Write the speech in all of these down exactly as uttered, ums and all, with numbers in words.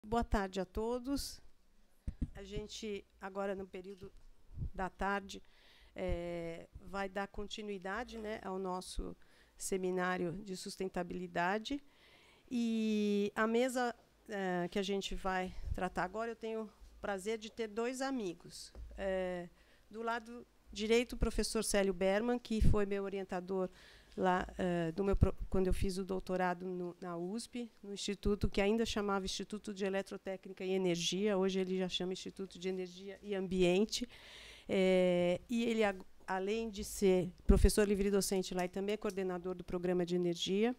Boa tarde a todos. A gente, agora no período da tarde, é, vai dar continuidade, né, ao nosso seminário de sustentabilidade. E a mesa é, que a gente vai tratar agora, eu tenho o prazer de ter dois amigos. É, do lado direito, o professor Célio Berman, que foi meu orientador lá uh, do meu quando eu fiz o doutorado no, na U S P, no instituto que ainda chamava Instituto de Eletrotécnica e Energia, hoje ele já chama Instituto de Energia e Ambiente. É, e ele, a, além de ser professor livre-docente lá, e também é coordenador do programa de energia,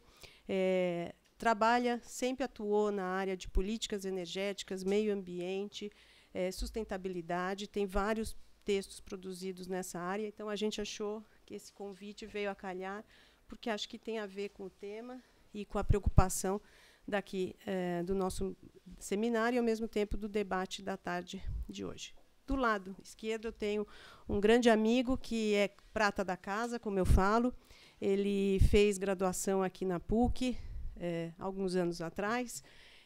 é, trabalha, sempre atuou na área de políticas energéticas, meio ambiente, é, sustentabilidade, tem vários textos produzidos nessa área, então a gente achou que esse convite veio a calhar, porque acho que tem a ver com o tema e com a preocupação daqui eh, do nosso seminário e, ao mesmo tempo, do debate da tarde de hoje. Do lado esquerdo, eu tenho um grande amigo que é prata da casa, como eu falo. Ele fez graduação aqui na PUC, eh, alguns anos atrás,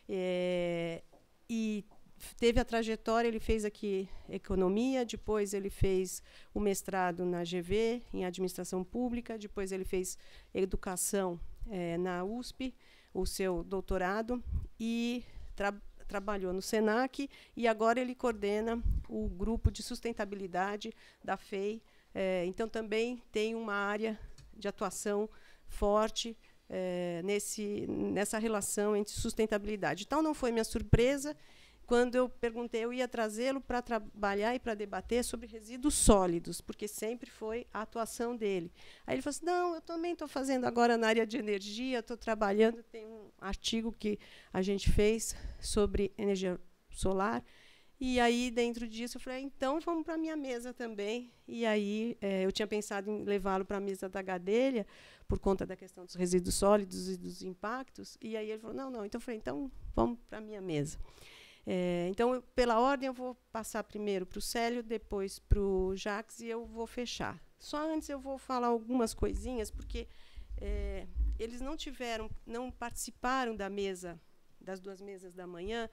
eh, e teve a trajetória, ele fez aqui economia, depois ele fez o mestrado na G V, em administração pública, depois ele fez educação eh, na U S P, o seu doutorado, e tra trabalhou no SENAC, e agora ele coordena o grupo de sustentabilidade da F E I. Eh, então, também tem uma área de atuação forte eh, nesse, nessa relação entre sustentabilidade. Então, não foi minha surpresa quando eu perguntei, eu ia trazê-lo para trabalhar e para debater sobre resíduos sólidos, porque sempre foi a atuação dele. Aí ele falou assim, não, eu também estou fazendo agora na área de energia, estou trabalhando, tem um artigo que a gente fez sobre energia solar, e aí, dentro disso, eu falei, então, vamos para a minha mesa também. E aí, é, eu tinha pensado em levá-lo para a mesa da Gadelha, por conta da questão dos resíduos sólidos e dos impactos, e aí ele falou, não, não, então eu falei, então, vamos para a minha mesa. É, então, eu, pela ordem, eu vou passar primeiro para o Célio, depois para o Jacques, e eu vou fechar. Só antes eu vou falar algumas coisinhas, porque é, eles não tiveram, não participaram da mesa, das duas mesas da manhã,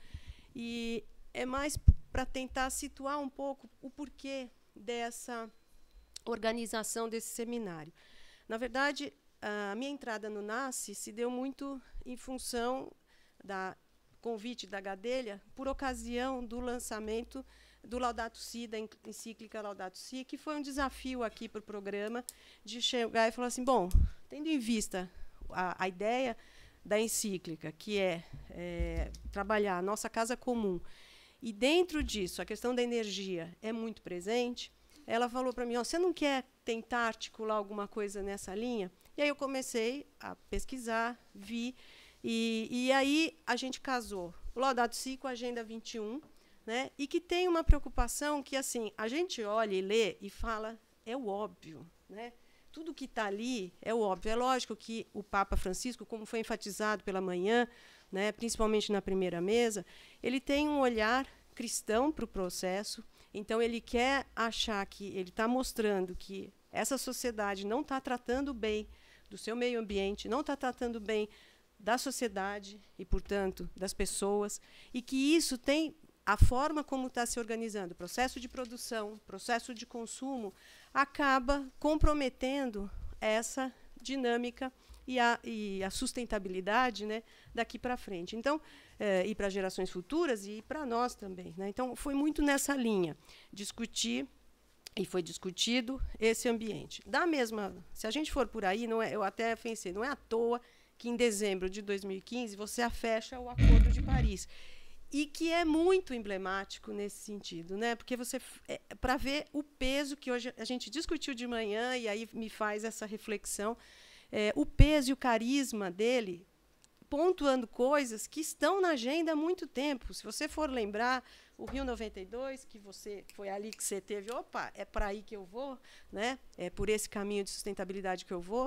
e é mais para tentar situar um pouco o porquê dessa organização desse seminário. Na verdade, a minha entrada no NASCE se deu muito em função da convite da Gadelha, por ocasião do lançamento do Laudato Si, da encíclica Laudato Si, que foi um desafio aqui para o programa, de chegar e falar assim, bom, tendo em vista a, a ideia da encíclica, que é, é trabalhar a nossa casa comum, e dentro disso a questão da energia é muito presente, ela falou para mim, oh, você não quer tentar articular alguma coisa nessa linha? E aí eu comecei a pesquisar, vi, E, e aí a gente casou o Laudato Si com a Agenda vinte e um, né, e que tem uma preocupação que, assim, a gente olha e lê e fala, é o óbvio. Né? Tudo que está ali é o óbvio. É lógico que o Papa Francisco, como foi enfatizado pela manhã, né, principalmente na primeira mesa, ele tem um olhar cristão para o processo, então ele quer achar que ele está mostrando que essa sociedade não está tratando bem do seu meio ambiente, não está tratando bem da sociedade e, portanto, das pessoas, e que isso tem a forma como está se organizando, o processo de produção, processo de consumo, acaba comprometendo essa dinâmica e a, e a sustentabilidade, né, daqui para frente. Então, é, e para gerações futuras e para nós também. Né? Então, foi muito nessa linha, discutir, e foi discutido, esse ambiente. Da mesma, se a gente for por aí, não é, eu até pensei, não é à toa que em dezembro de dois mil e quinze você fecha o Acordo de Paris, e que é muito emblemático nesse sentido, né? Porque você é, para ver o peso que hoje a gente discutiu de manhã, e aí me faz essa reflexão, é, o peso e o carisma dele, pontuando coisas que estão na agenda há muito tempo. Se você for lembrar o Rio noventa e dois, que você foi ali que você teve, opa, é para aí que eu vou, né? É por esse caminho de sustentabilidade que eu vou.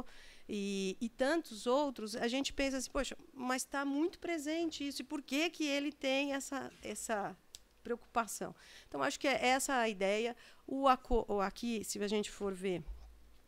E, e tantos outros, a gente pensa assim, poxa, mas está muito presente isso, e por que, que ele tem essa, essa preocupação? Então, acho que é essa a ideia. O, aqui, se a gente for ver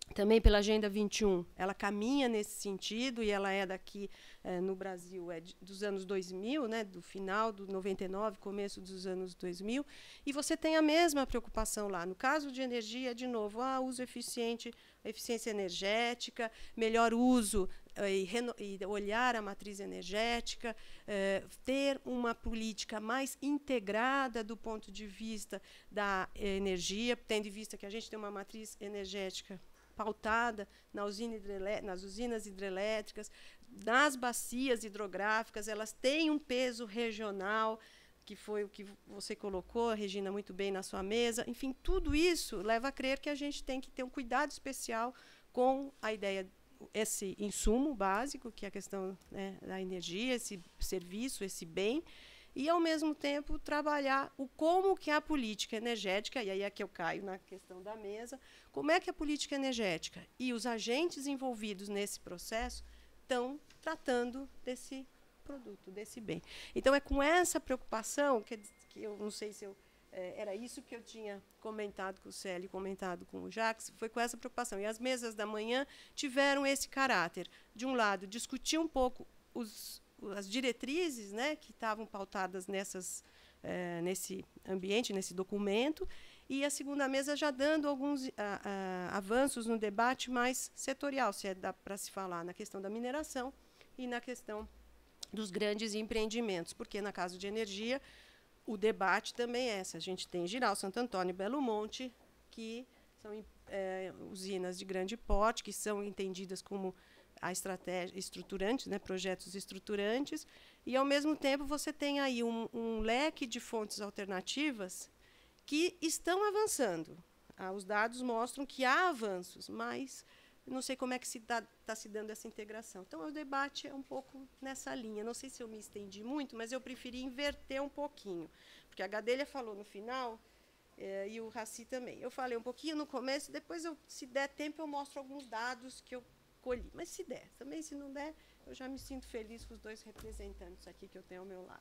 também pela Agenda vinte e um, ela caminha nesse sentido, e ela é daqui, eh, no Brasil, é de, dos anos dois mil, né, do final do noventa e nove, começo dos anos dois mil, e você tem a mesma preocupação lá. No caso de energia, de novo, ah, uso eficiente, eficiência energética, melhor uso eh, e, reno, e olhar a matriz energética, eh, ter uma política mais integrada do ponto de vista da eh, energia, tendo em vista que a gente tem uma matriz energética pautada na usina nas usinas hidrelétricas, nas bacias hidrográficas, elas têm um peso regional, que foi o que você colocou, Regina, muito bem na sua mesa. Enfim, tudo isso leva a crer que a gente tem que ter um cuidado especial com a ideia, esse insumo básico, que é a questão, né, da energia, esse serviço, esse bem, e, ao mesmo tempo, trabalhar o como que a política energética, e aí é que eu caio na questão da mesa, como é que a política energética e os agentes envolvidos nesse processo estão tratando desse produto, desse bem. Então, é com essa preocupação, que, que eu não sei se eu, é, era isso que eu tinha comentado com o Célio, comentado com o Jacques, foi com essa preocupação. E as mesas da manhã tiveram esse caráter. De um lado, discutir um pouco os as diretrizes, né, que estavam pautadas nessas, eh, nesse ambiente, nesse documento, e a segunda mesa já dando alguns a, a, avanços no debate mais setorial, se é dá para se falar na questão da mineração e na questão dos grandes empreendimentos, porque, na caso de energia, o debate também é esse. A gente tem Jirau, Santo Antônio e Belo Monte, que são é, usinas de grande porte, que são entendidas como a estratégia estruturante, né, projetos estruturantes, e, ao mesmo tempo, você tem aí um, um leque de fontes alternativas que estão avançando. Ah, os dados mostram que há avanços, mas não sei como é que está se dando essa integração. Então, o debate é um pouco nessa linha. Não sei se eu me estendi muito, mas eu preferi inverter um pouquinho, porque a Gadelha falou no final, eh, e o Raci também. Eu falei um pouquinho no começo, depois, eu, se der tempo, eu mostro alguns dados que eu colhi. Mas, se der, também, se não der, eu já me sinto feliz com os dois representantes aqui que eu tenho ao meu lado.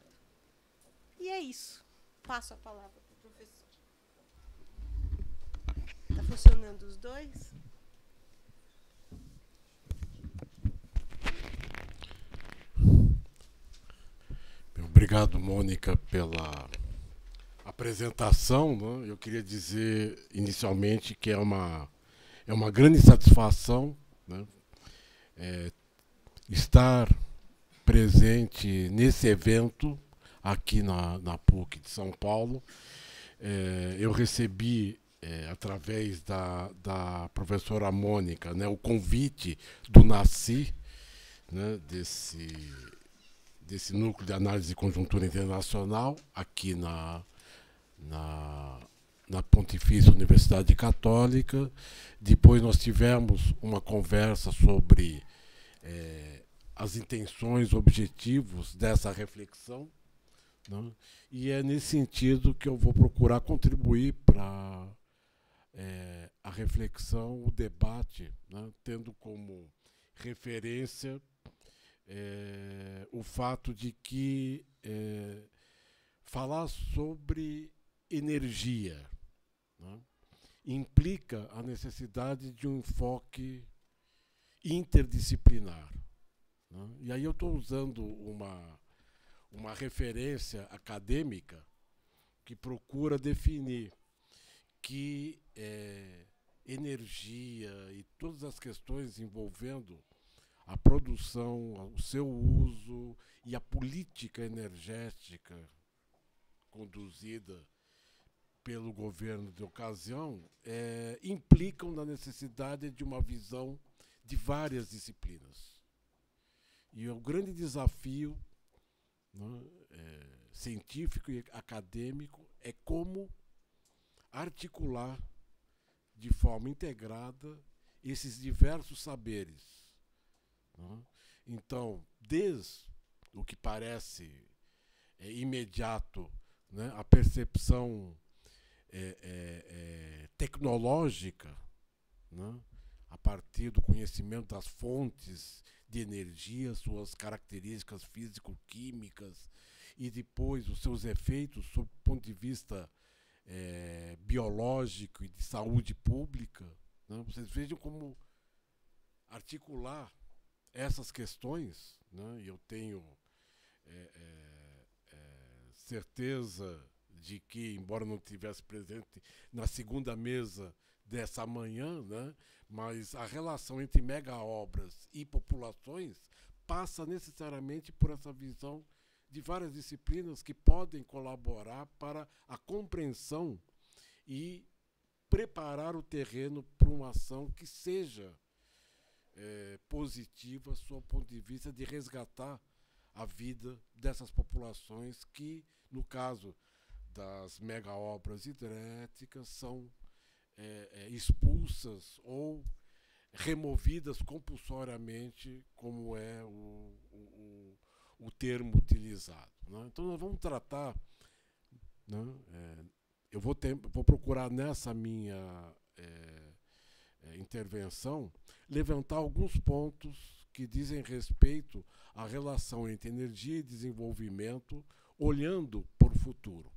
E é isso. Passo a palavra para o professor. Está funcionando os dois? Obrigado, Mônica, pela apresentação, né? Eu queria dizer inicialmente que é uma, é uma grande satisfação, né, é, estar presente nesse evento aqui na, na PUC de São Paulo. É, eu recebi, é, através da, da professora Mônica, né, o convite do NACI, né, desse, desse núcleo de análise de conjuntura internacional, aqui na, na, na Pontifícia Universidade Católica. Depois nós tivemos uma conversa sobre é, as intenções, objetivos dessa reflexão, né? E é nesse sentido que eu vou procurar contribuir para é, a reflexão, o debate, né? Tendo como referência é, o fato de que é, falar sobre energia, né, implica a necessidade de um enfoque interdisciplinar, né? E aí eu estou usando uma, uma referência acadêmica que procura definir que é, energia e todas as questões envolvendo a produção, o seu uso e a política energética conduzida pelo governo de ocasião é, implicam na necessidade de uma visão de várias disciplinas. E o grande desafio, né, é, científico e acadêmico é como articular de forma integrada esses diversos saberes, né? Então, desde o que parece é, imediato, né, a percepção é, é, é, tecnológica, né, a partir do conhecimento das fontes de energia, suas características físico-químicas e depois os seus efeitos sob o ponto de vista é, biológico e de saúde pública, né? Vocês vejam como articular essas questões, né? E eu tenho é, é, é, certeza de que, embora não estivesse presente na segunda mesa dessa manhã, né, mas a relação entre mega-obras e populações passa necessariamente por essa visão de várias disciplinas que podem colaborar para a compreensão e preparar o terreno para uma ação que seja é, positiva, sob o ponto de vista de resgatar a vida dessas populações que, no caso das mega-obras hidrelétricas, são é, é, expulsas ou removidas compulsoriamente, como é o, o, o termo utilizado, né? Então nós vamos tratar, né, é, eu vou, ter, vou procurar nessa minha é, é, intervenção levantar alguns pontos que dizem respeito à relação entre energia e desenvolvimento, olhando para o futuro.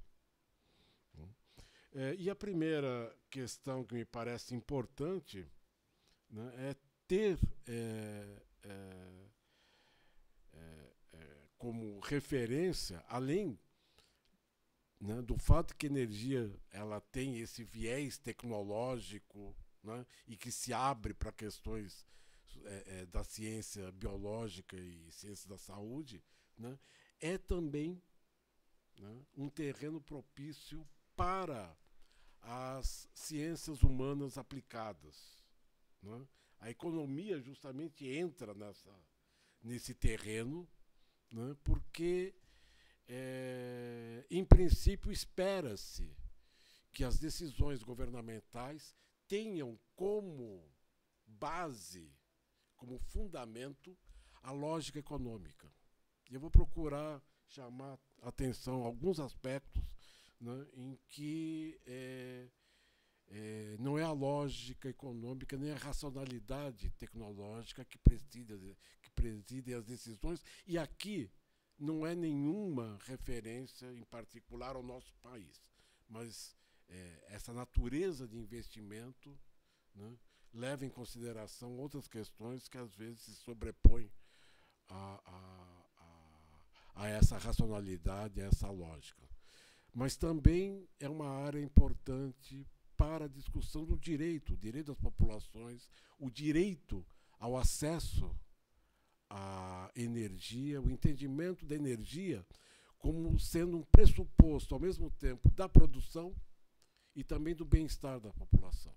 É, e a primeira questão que me parece importante, né, é ter é, é, é, é, como referência, além, né, do fato que a energia ela tem esse viés tecnológico, né, e que se abre para questões é, é, da ciência biológica e ciência da saúde, né, é também, né, um terreno propício para as ciências humanas aplicadas, né? A economia justamente entra nessa, nesse terreno, né? Porque, é, em princípio, espera-se que as decisões governamentais tenham como base, como fundamento, a lógica econômica. E eu vou procurar chamar a atenção a alguns aspectos, né, em que é, é, não é a lógica econômica nem a racionalidade tecnológica que preside, que preside as decisões, e aqui não é nenhuma referência em particular ao nosso país, mas é, essa natureza de investimento, né, leva em consideração outras questões que às vezes se sobrepõem a, a, a, a essa racionalidade, a essa lógica. Mas também é uma área importante para a discussão do direito, o direito das populações, o direito ao acesso à energia, o entendimento da energia como sendo um pressuposto, ao mesmo tempo, da produção e também do bem-estar da população.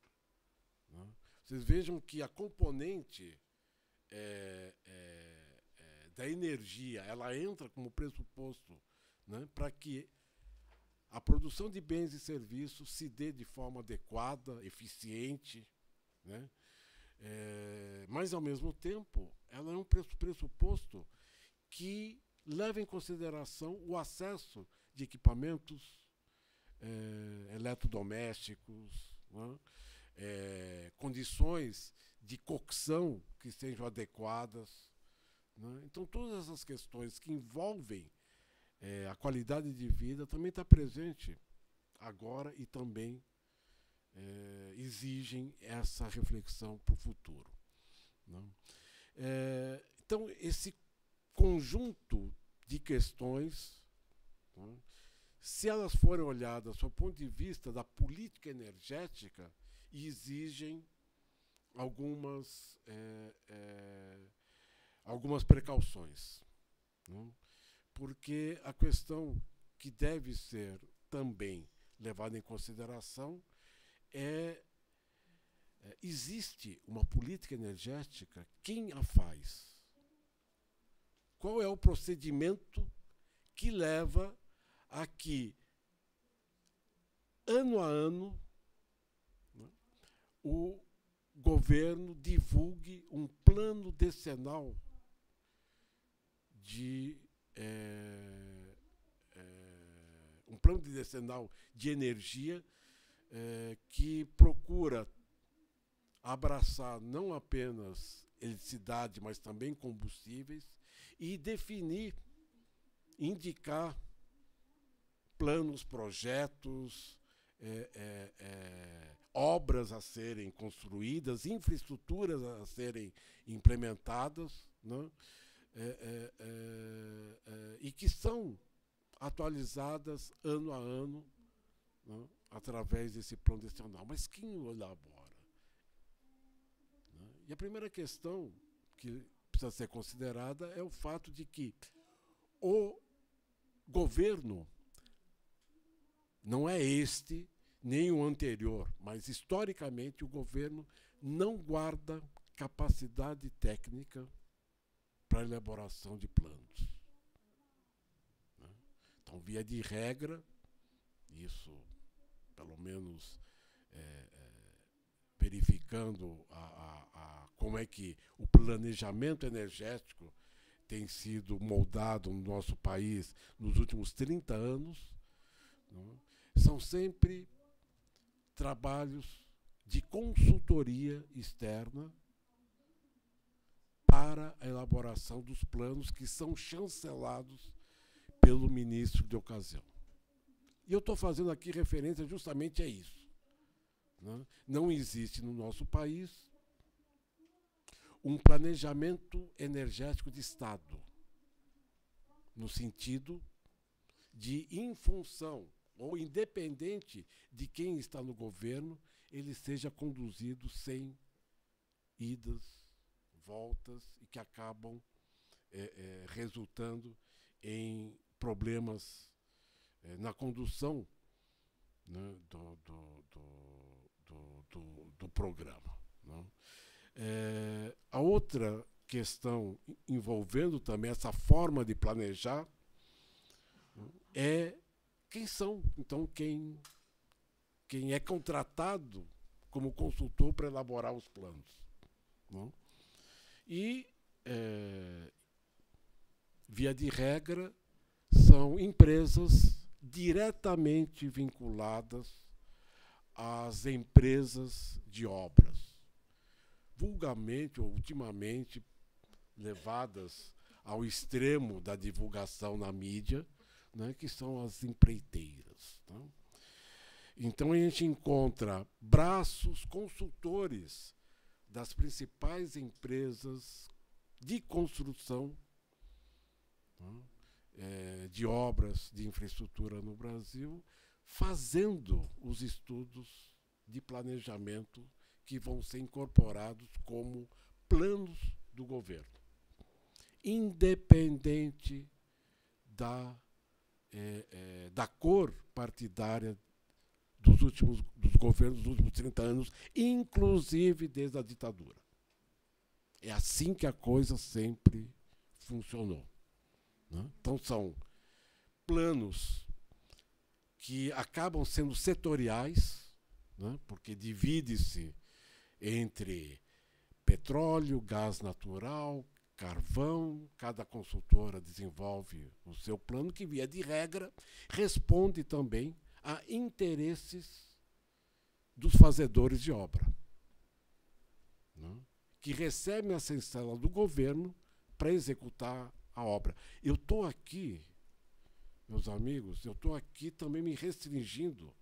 Vocês vejam que a componente é, é, é, da energia, ela entra como pressuposto, né, para que a produção de bens e serviços se dê de forma adequada, eficiente, né? É, mas, ao mesmo tempo, ela é um pressuposto que leva em consideração o acesso de equipamentos é, eletrodomésticos, né? É, condições de cocção que sejam adequadas, né? Então, todas essas questões que envolvem É, a qualidade de vida também está presente agora e também é, exigem essa reflexão para o futuro, né? É, então, esse conjunto de questões, né, se elas forem olhadas do ponto de vista da política energética, exigem algumas, é, é, algumas precauções, né? Porque a questão que deve ser também levada em consideração é, é existe uma política energética, quem a faz? Qual é o procedimento que leva a que, ano a ano, né, o governo divulgue um plano decenal de É, é, um plano decenal de energia é, que procura abraçar não apenas eletricidade, mas também combustíveis, e definir, indicar planos, projetos, é, é, é, obras a serem construídas, infraestruturas a serem implementadas, né? é, é, é, é, e que são atualizadas ano a ano, né? Através desse plano decenal. Mas quem o elabora? Né? E a primeira questão que precisa ser considerada é o fato de que o governo, não é este nem o anterior, mas historicamente o governo não guarda capacidade técnica para a elaboração de planos. Então, via de regra, isso, pelo menos é, é, verificando a, a, a, como é que o planejamento energético tem sido moldado no nosso país nos últimos trinta anos, não? São sempre trabalhos de consultoria externa para a elaboração dos planos que são chancelados pelo ministro de ocasião. E eu estou fazendo aqui referência justamente a isso. Né? Não existe no nosso país um planejamento energético de Estado, no sentido de, em função ou independente de quem está no governo, ele seja conduzido sem idas, voltas e que acabam é, é, resultando em problemas é, na condução, né, do, do, do, do, do, do programa. Né? É, a outra questão envolvendo também essa forma de planejar, né, é quem são, então, quem, quem é contratado como consultor para elaborar os planos. Né? E, é, via de regra, são empresas diretamente vinculadas às empresas de obras, vulgarmente ou ultimamente levadas ao extremo da divulgação na mídia, né, que são as empreiteiras. Tá? Então a gente encontra braços consultores das principais empresas de construção, tá? É, de obras de infraestrutura no Brasil, fazendo os estudos de planejamento que vão ser incorporados como planos do governo, independente da, é, é, da cor partidária dos últimos dos governos dos últimos trinta anos, inclusive desde a ditadura. É assim que a coisa sempre funcionou. Né? Então, são planos que acabam sendo setoriais, né? Porque divide-se entre petróleo, gás natural, carvão, cada consultora desenvolve o seu plano, que, via de regra, responde também a interesses dos fazedores de obra, né? Que recebem a chancela do governo para executar a obra. Eu estou aqui, meus amigos, eu estou aqui também me restringindo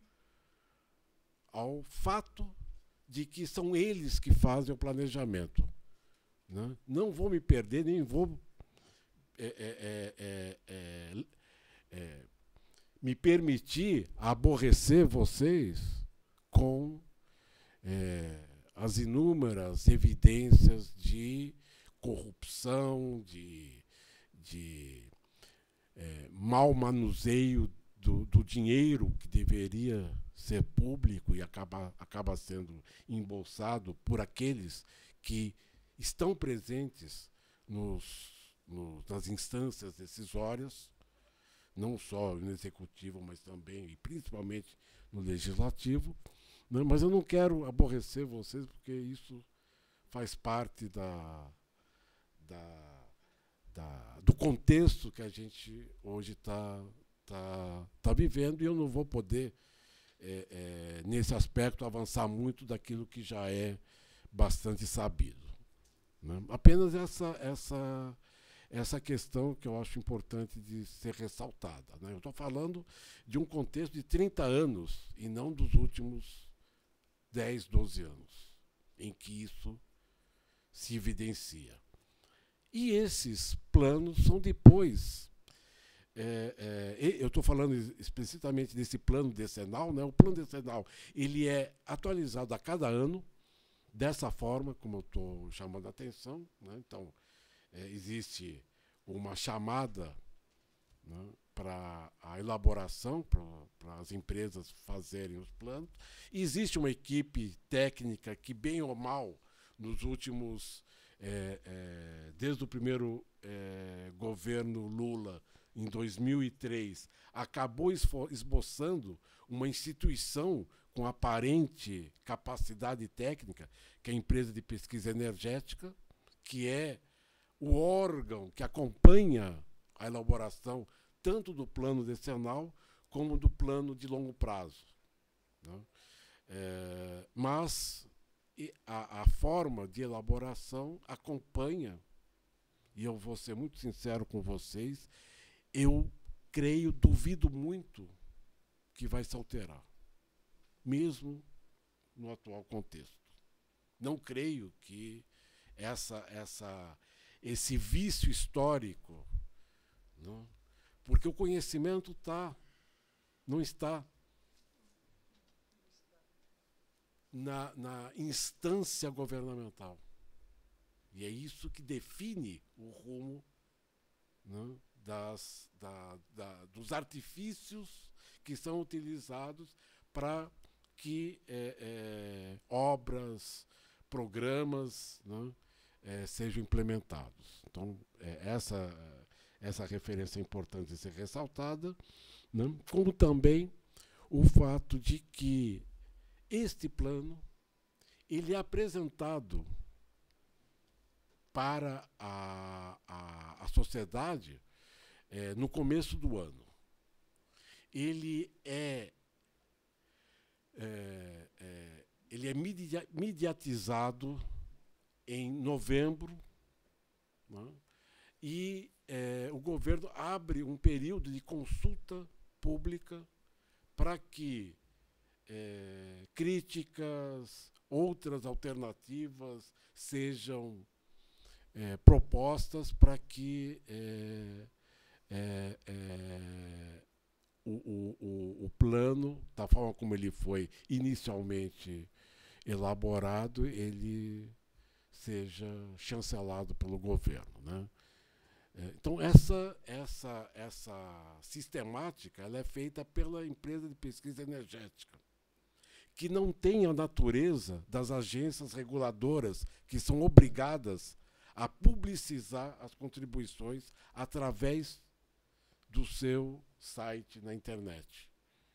ao fato de que são eles que fazem o planejamento. Né? Não vou me perder, nem vou é, é, é, é, é, me permitir aborrecer vocês com é, as inúmeras evidências de corrupção, de, de é, mau manuseio do, do dinheiro que deveria ser público e acaba, acaba sendo embolsado por aqueles que estão presentes nos, nos, nas instâncias decisórias, não só no executivo, mas também e principalmente no legislativo. Né? Mas eu não quero aborrecer vocês, porque isso faz parte da, da, da, do contexto que a gente hoje está tá, tá vivendo, e eu não vou poder, é, é, nesse aspecto, avançar muito daquilo que já é bastante sabido. Né? Apenas essa, essa, essa questão que eu acho importante de ser ressaltada, né? Eu estou falando de um contexto de trinta anos e não dos últimos dez, doze anos, em que isso se evidencia. E esses planos são depois. É, é, eu estou falando explicitamente desse plano decenal, né? O plano decenal ele é atualizado a cada ano, dessa forma, como eu estou chamando a atenção, né? Então, é, existe uma chamada, né, para a elaboração, para as empresas fazerem os planos. Existe uma equipe técnica que, bem ou mal, nos últimos, é, é, desde o primeiro é, governo Lula, em dois mil e três, acabou esboçando uma instituição com aparente capacidade técnica, que é a empresa de pesquisa energética, que é o órgão que acompanha a elaboração tanto do plano decenal como do plano de longo prazo, né? É, mas a, a forma de elaboração acompanha, e eu vou ser muito sincero com vocês, eu creio, duvido muito que vai se alterar, mesmo no atual contexto. Não creio que essa, essa, esse vício histórico, não? Porque o conhecimento tá, não está na, na instância governamental. E é isso que define o rumo, né, das, da, da, dos artifícios que são utilizados para que é, é, obras, programas, né, é, sejam implementados. Então, é, essa, essa referência é importante de ser ressaltada, né, como também o fato de que este plano ele é apresentado para a, a, a sociedade é, no começo do ano. Ele é, é, é, ele é media, mediatizado em novembro, né? E é, o governo abre um período de consulta pública para que é, críticas, outras alternativas sejam é, propostas para que é, é, é, o, o, o, o plano, da forma como ele foi inicialmente elaborado, ele seja chancelado pelo governo, né? Então, essa, essa, essa sistemática ela é feita pela empresa de pesquisa energética, que não tem a natureza das agências reguladoras que são obrigadas a publicizar as contribuições através do seu site na internet.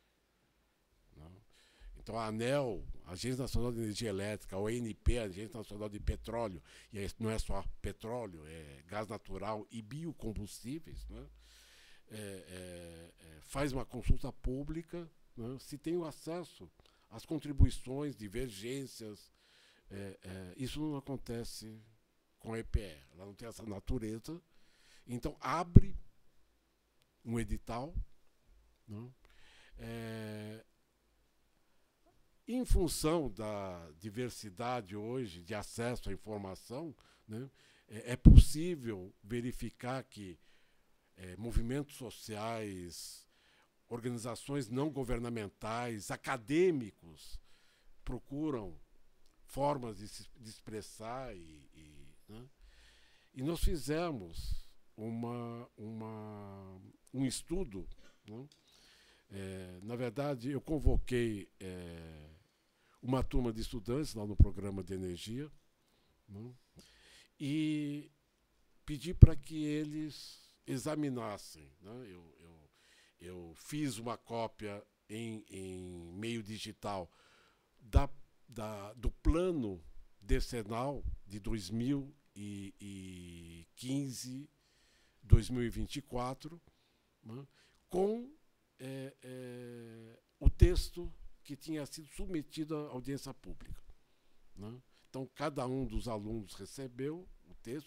Então, a ANEEL, a Agência Nacional de Energia Elétrica, a O N P, a Agência Nacional de Petróleo, e não é só petróleo, é gás natural e biocombustíveis, né? é, é, é, faz uma consulta pública, né? Se tem o acesso às contribuições, divergências. É, é, isso não acontece com a E P E, ela não tem essa natureza. Então, abre um edital, né? É, em função da diversidade hoje de acesso à informação, né, é, é possível verificar que é, movimentos sociais, organizações não governamentais, acadêmicos procuram formas de se de expressar e, e, né, e nós fizemos uma, uma, um estudo, né? É, na verdade, eu convoquei é, uma turma de estudantes lá no programa de energia, né, e pedi para que eles examinassem, né. eu, eu, eu fiz uma cópia em, em meio digital da, da, do plano decenal de dois mil e quinze, dois mil e vinte e quatro, né, com É, é, o texto que tinha sido submetido à audiência pública, né? Então, cada um dos alunos recebeu o texto.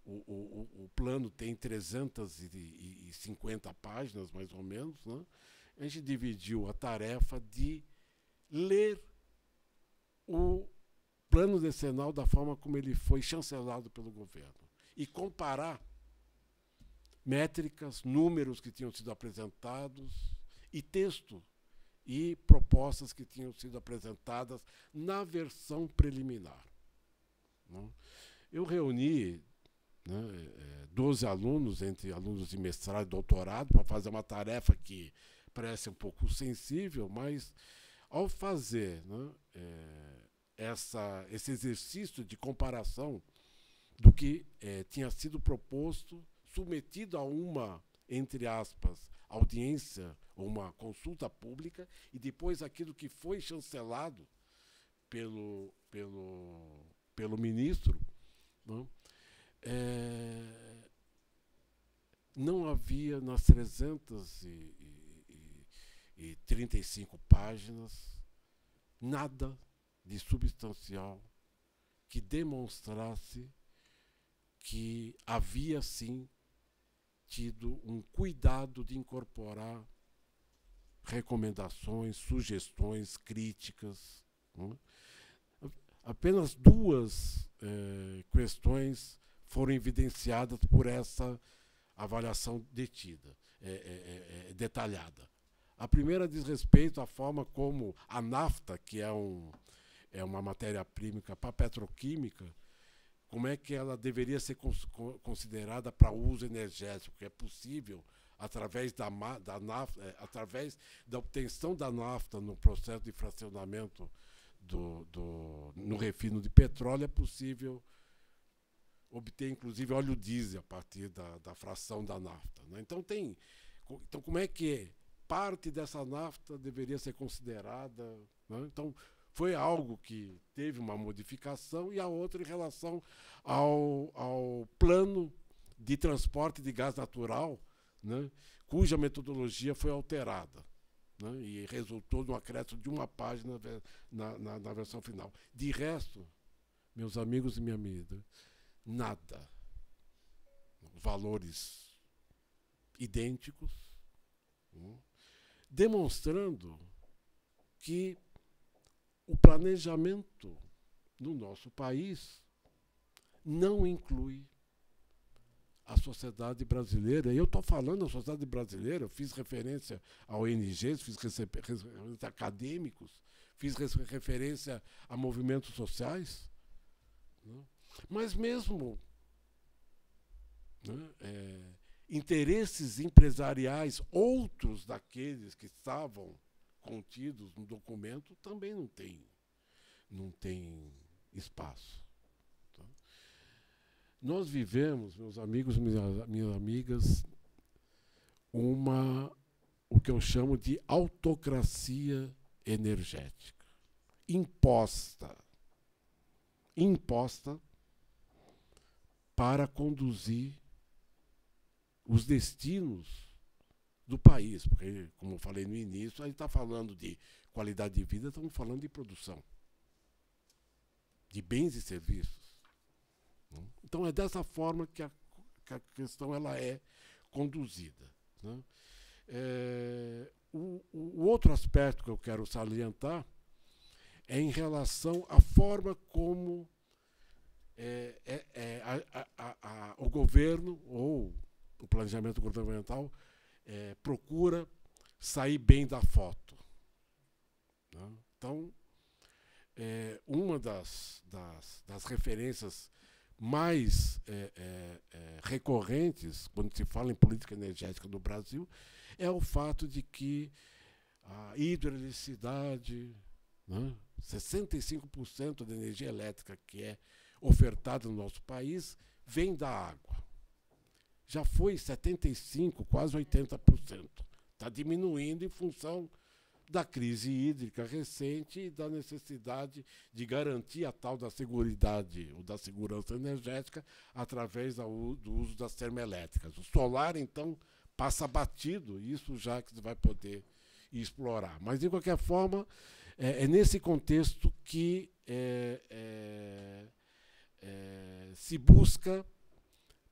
o, o, o plano tem trezentas e cinquenta páginas, mais ou menos, né? A gente dividiu a tarefa de ler o plano decenal da forma como ele foi chancelado pelo governo e comparar métricas, números que tinham sido apresentados e texto e propostas que tinham sido apresentadas na versão preliminar. Né? Eu reuni, né, doze alunos, entre alunos de mestrado e doutorado, para fazer uma tarefa que parece um pouco sensível, mas ao fazer, né, é, essa, esse exercício de comparação do que é, tinha sido proposto, submetido a uma, entre aspas, audiência ou uma consulta pública, e depois aquilo que foi chancelado pelo, pelo, pelo ministro, não, é, não havia nas trezentas e trinta e cinco páginas nada de substancial que demonstrasse que havia, sim, tido um cuidado de incorporar recomendações, sugestões, críticas. Né? Apenas duas eh, questões foram evidenciadas por essa avaliação detida, é, é, é, detalhada. A primeira diz respeito à forma como a nafta, que é, um, é uma matéria-prima para petroquímica, como é que ela deveria ser cons considerada para uso energético, que é possível, através da, da nafta, é, através da obtenção da nafta no processo de fracionamento do, do, no refino de petróleo, é possível obter, inclusive, óleo diesel a partir da, da fração da nafta. Né? Então, tem, então, como é que parte dessa nafta deveria ser considerada? Né? Então, foi algo que teve uma modificação, e a outra em relação ao, ao plano de transporte de gás natural, né, cuja metodologia foi alterada, né, e resultou no acréscimo de uma página na, na, na versão final. De resto, meus amigos e minha amiga, nada. Valores idênticos, né, demonstrando que o planejamento no nosso país não inclui a sociedade brasileira. E eu estou falando da sociedade brasileira, eu fiz referência a O N Gs, fiz referência a acadêmicos, fiz referência a movimentos sociais, né? Mas mesmo, né, é, interesses empresariais, outros daqueles que estavam contidos no documento, também não tem, não tem espaço. Tá? Nós vivemos, meus amigos e minhas, minhas amigas, uma, o que eu chamo de autocracia energética, imposta, imposta para conduzir os destinos do país, porque, como eu falei no início, a gente está falando de qualidade de vida, estamos falando de produção, de bens e serviços. Então, é dessa forma que a, que a questão ela é conduzida. Né? É, o, o outro aspecto que eu quero salientar é em relação à forma como é, é, é, a, a, a, o governo ou o planejamento governamental É, procura sair bem da foto. Né? Então, é, uma das, das, das referências mais é, é, é, recorrentes, quando se fala em política energética no Brasil, é o fato de que a hidroeletricidade, né, sessenta e cinco por cento da energia elétrica que é ofertada no nosso país vem da água. Já foi setenta e cinco por cento, quase oitenta por cento. Está diminuindo em função da crise hídrica recente e da necessidade de garantir a tal da seguridade ou da segurança energética através do uso das termoelétricas. O solar, então, passa batido, isso já que você vai poder explorar. Mas, de qualquer forma, é, é nesse contexto que é, é, é, se busca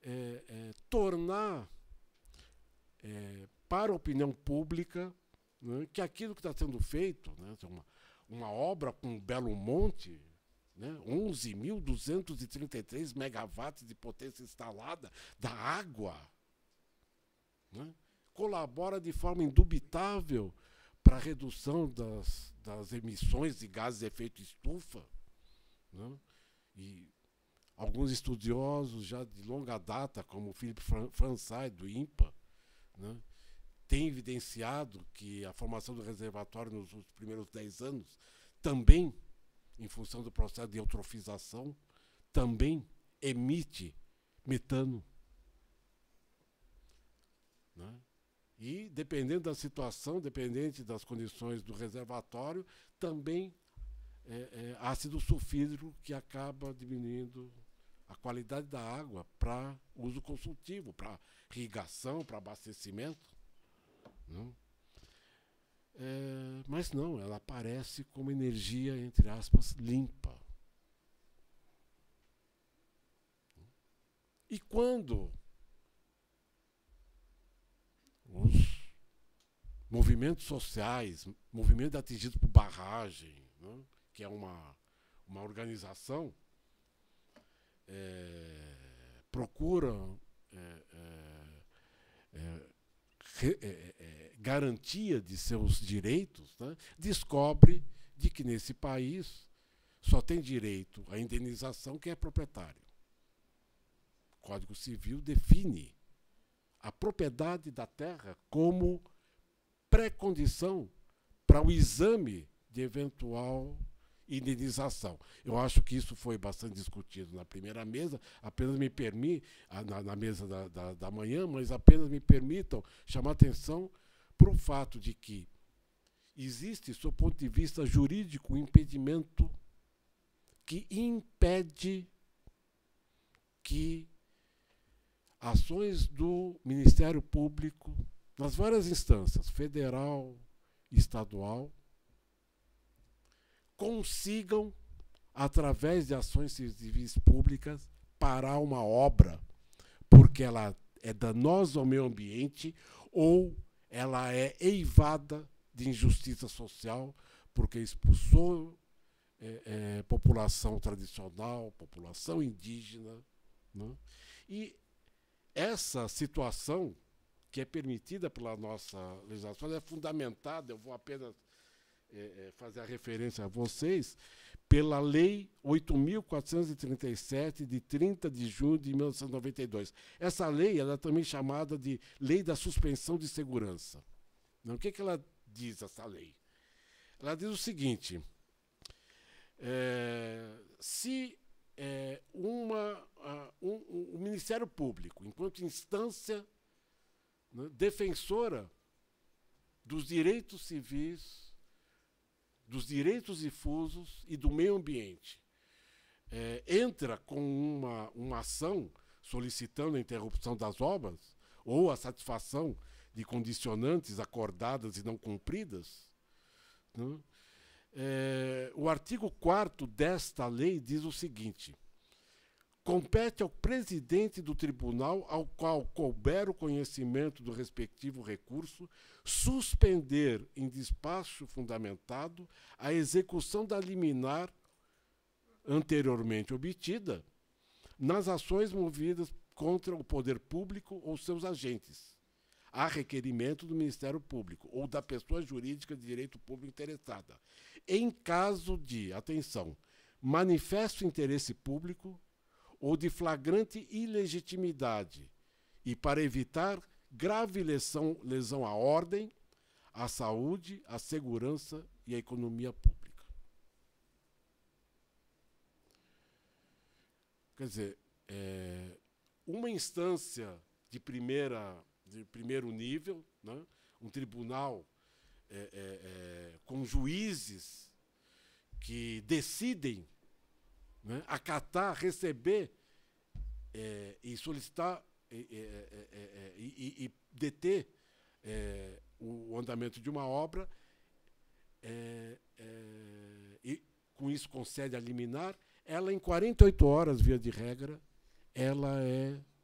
é, é, tornar é, para a opinião pública, né, que aquilo que está sendo feito, né, uma, uma obra com um belo monte, né, onze mil duzentos e trinta e três megawatts de potência instalada da água, né, colabora de forma indubitável para a redução das, das emissões de gases de efeito estufa, né, e alguns estudiosos já de longa data, como o Philip Fransay, do INPA, né, têm evidenciado que a formação do reservatório nos primeiros dez anos também, em função do processo de eutrofização, também emite metano. Né? E, dependendo da situação, dependente das condições do reservatório, também é, é, ácido sulfídrico, que acaba diminuindo a qualidade da água para uso consultivo, para irrigação, para abastecimento. Não? É, mas não, ela aparece como energia, entre aspas, limpa. E quando os movimentos sociais, movimentos atingidos por barragem, né, que é uma, uma organização, é, procuram é, é, é, re, é, é, garantia de seus direitos, né, descobre de que nesse país só tem direito à indenização quem é proprietário. O Código Civil define a propriedade da terra como pré-condição para o exame de eventual indenização. Eu acho que isso foi bastante discutido na primeira mesa, apenas me permitam, na, na mesa da, da, da manhã, mas apenas me permitam chamar atenção para o fato de que existe, do ponto de vista jurídico, um impedimento que impede que ações do Ministério Público, nas várias instâncias, federal e estadual, consigam, através de ações civis públicas, parar uma obra, porque ela é danosa ao meio ambiente ou ela é eivada de injustiça social, porque expulsou é, é, população tradicional, população indígena. Né? E essa situação, que é permitida pela nossa legislação, é fundamentada, eu vou apenas é, fazer a referência a vocês, pela Lei oito mil quatrocentos e trinta e sete, de trinta de junho de mil novecentos e noventa e dois. Essa lei ela é também chamada de Lei da Suspensão de Segurança. Não, o que, que ela diz, essa lei? Ela diz o seguinte, é, se é, uma, a, um, um, o Ministério Público, enquanto instância, né, defensora dos direitos civis, dos direitos difusos e do meio ambiente, é, entra com uma, uma ação solicitando a interrupção das obras ou a satisfação de condicionantes acordadas e não cumpridas, né? É, o artigo quarto desta lei diz o seguinte: compete ao presidente do tribunal ao qual couber o conhecimento do respectivo recurso suspender em despacho fundamentado a execução da liminar anteriormente obtida nas ações movidas contra o poder público ou seus agentes, a requerimento do Ministério Público ou da pessoa jurídica de direito público interessada, em caso de, atenção, manifesto interesse público ou de flagrante ilegitimidade, e para evitar grave lesão, lesão à ordem, à saúde, à segurança e à economia pública. Quer dizer, é, uma instância de, primeira, de primeiro nível, né, um tribunal é, é, é, com juízes que decidem, né, acatar, receber é, e solicitar é, é, é, e, e, e deter é, o andamento de uma obra, é, é, e com isso concede a liminar, ela em quarenta e oito horas, via de regra, ela é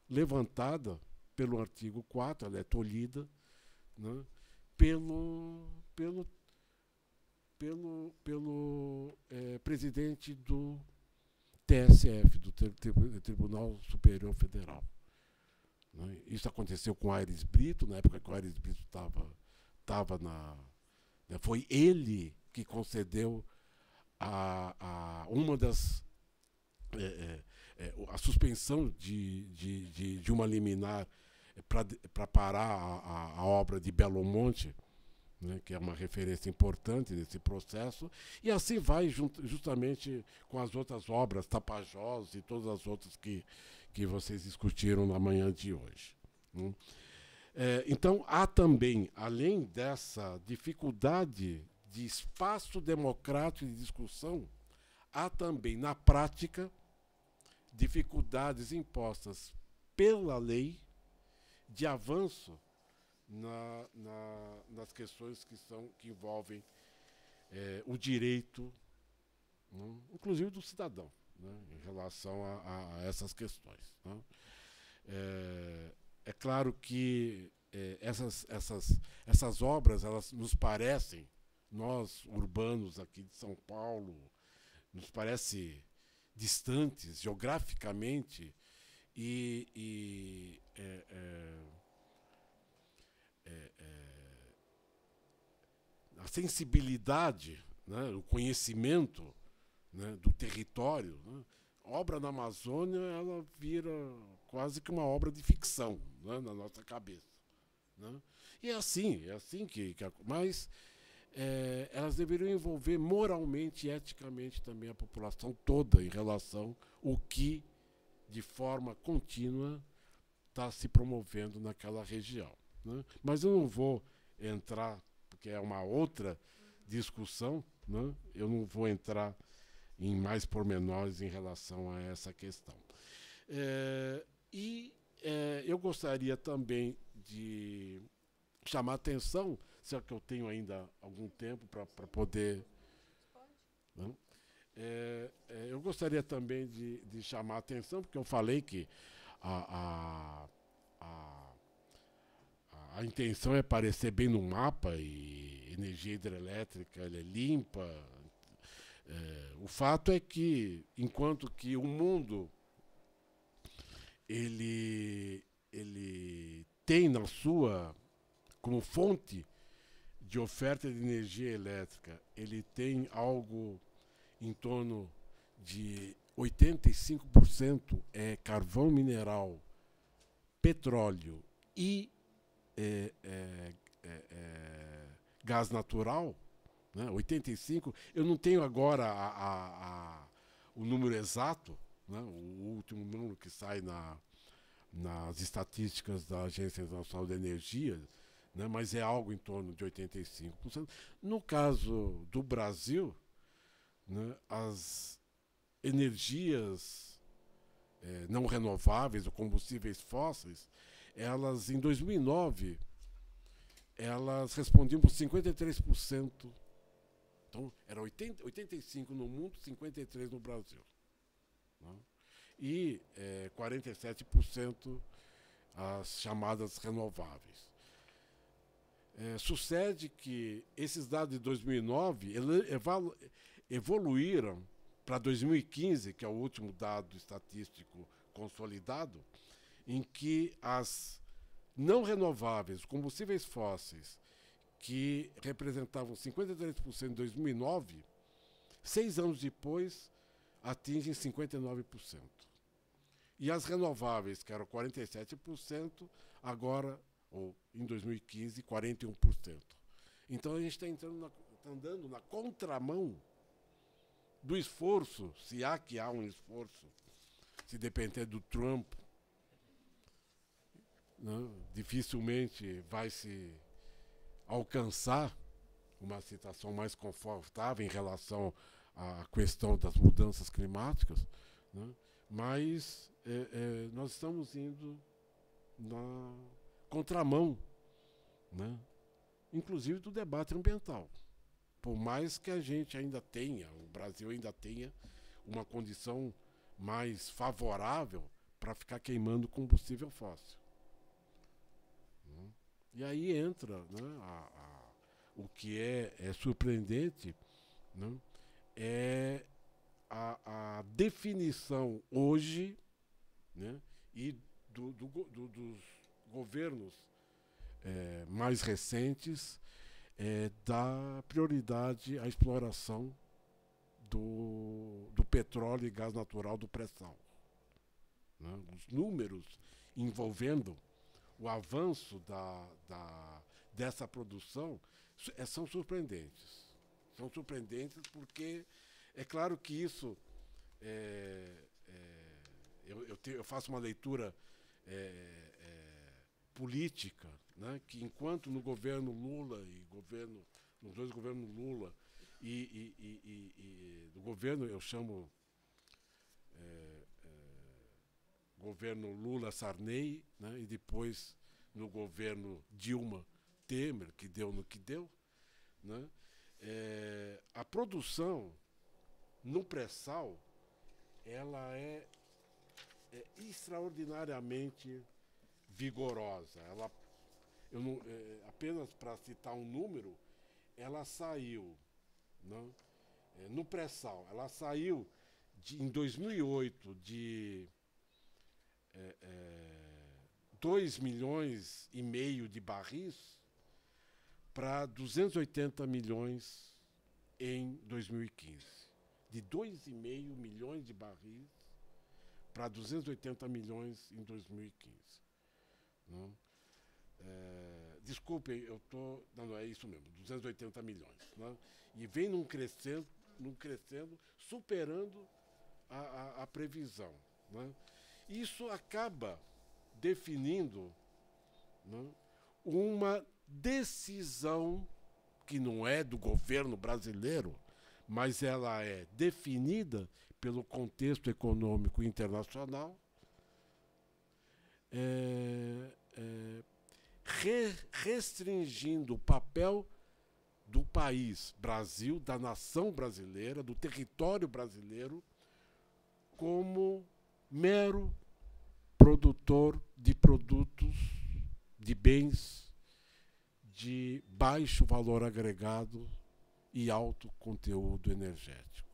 levantada pelo artigo quatro, ela é tolhida, né, pelo, pelo, pelo, pelo é, presidente do T S F, do Tribunal Superior Federal. Né. Isso aconteceu com Aires Brito, na época que o Aires Brito estava tava na... Né, foi ele que concedeu a, a uma das... É, é, é, a suspensão de, de, de, de uma liminar para parar a, a, a obra de Belo Monte, né, que é uma referência importante nesse processo, e assim vai junt, justamente com as outras obras, Tapajós e todas as outras que, que vocês discutiram na manhã de hoje. Né. É, então, há também, além dessa dificuldade de espaço democrático de discussão, há também, na prática, dificuldades impostas pela lei de avanço na, na, nas questões que, são, que envolvem é, o direito, né, inclusive do cidadão, né, em relação a, a essas questões. Né. É, é claro que é, essas, essas, essas obras, elas nos parecem, nós urbanos aqui de São Paulo, nos parece distantes geograficamente e, e é, é, é, é, a sensibilidade, né, o conhecimento, né, do território, né, obra na Amazônia, ela vira quase que uma obra de ficção, né, na nossa cabeça. Né? E é assim, é assim que... que mas é, elas deveriam envolver moralmente e eticamente também a população toda em relação ao que, de forma contínua, está se promovendo naquela região. Né? Mas eu não vou entrar, porque é uma outra discussão, né? Eu não vou entrar em mais pormenores em relação a essa questão. É, e é, eu gostaria também de chamar a atenção, se é que eu tenho ainda algum tempo para poder... Né? É, é, eu gostaria também de, de chamar a atenção, porque eu falei que a, a, a, a intenção é aparecer bem no mapa, e energia hidrelétrica ela é limpa. É, o fato é que, enquanto que o mundo ele, ele tem na sua, como fonte de oferta de energia elétrica, ele tem algo em torno de oitenta e cinco por cento é carvão mineral, petróleo e é, é, é, é, gás natural, né? oitenta e cinco por cento. Eu não tenho agora a, a, a, o número exato, né? O último número que sai na, nas estatísticas da Agência Internacional de Energia, né? Mas é algo em torno de oitenta e cinco por cento. No caso do Brasil, né, as energias é, não renováveis ou combustíveis fósseis, elas em dois mil e nove elas respondiam por cinquenta e três por cento. Então, era oitenta, oitenta e cinco por cento no mundo, cinquenta e três por cento no Brasil. Né? E é, quarenta e sete por cento as chamadas renováveis. É, sucede que esses dados de dois mil e nove evolu evoluíram para dois mil e quinze, que é o último dado estatístico consolidado, em que as não renováveis, combustíveis fósseis, que representavam cinquenta e três por cento em dois mil e nove, seis anos depois atingem cinquenta e nove por cento. E as renováveis, que eram quarenta e sete por cento, agora, ou em dois mil e quinze, quarenta e um por cento. Então a gente está entrando na, tá andando na contramão do esforço, se há que há um esforço, se depender do Trump, né, dificilmente vai se alcançar uma situação mais confortável em relação à questão das mudanças climáticas, né, mas é, é, nós estamos indo na contramão, né, inclusive do debate ambiental. Por mais que a gente ainda tenha, o Brasil ainda tenha uma condição mais favorável para ficar queimando combustível fóssil. Né? E aí entra, né, a, a, o que é, é surpreendente, né, é a, a definição hoje, né, e do, do, do, dos governos é, mais recentes é, da prioridade à exploração do, do petróleo e gás natural do pré-sal. Né? Os números envolvendo o avanço da, da, dessa produção é, são surpreendentes. São surpreendentes porque é claro que isso é, é, eu, eu, te, eu faço uma leitura é, é, política, né, que enquanto no governo Lula e governo, nos dois governos Lula e, e, e, e, e do governo eu chamo é, é, governo Lula-Sarney, né, e depois no governo Dilma-Temer, que deu no que deu, né, é, a produção no pré-sal ela é, é extraordinariamente vigorosa. Ela, eu não, é, apenas para citar um número, ela saiu, não, é, no pré-sal, ela saiu de, em dois mil e oito de é, é, dois milhões e meio de barris para duzentos e oitenta milhões em dois mil e quinze. De dois vírgula cinco milhões de barris para duzentos e oitenta milhões em dois mil e quinze. Não? É, desculpem, eu estou... Não, não, é isso mesmo, duzentos e oitenta milhões. Não? E vem num crescendo, num crescendo superando a, a, a previsão. Não? Isso acaba definindo, não, uma decisão que não é do governo brasileiro, mas ela é definida pelo contexto econômico internacional, é, é, re, restringindo o papel do país Brasil, da nação brasileira, do território brasileiro, como mero produtor de produtos, de bens de baixo valor agregado e alto conteúdo energético.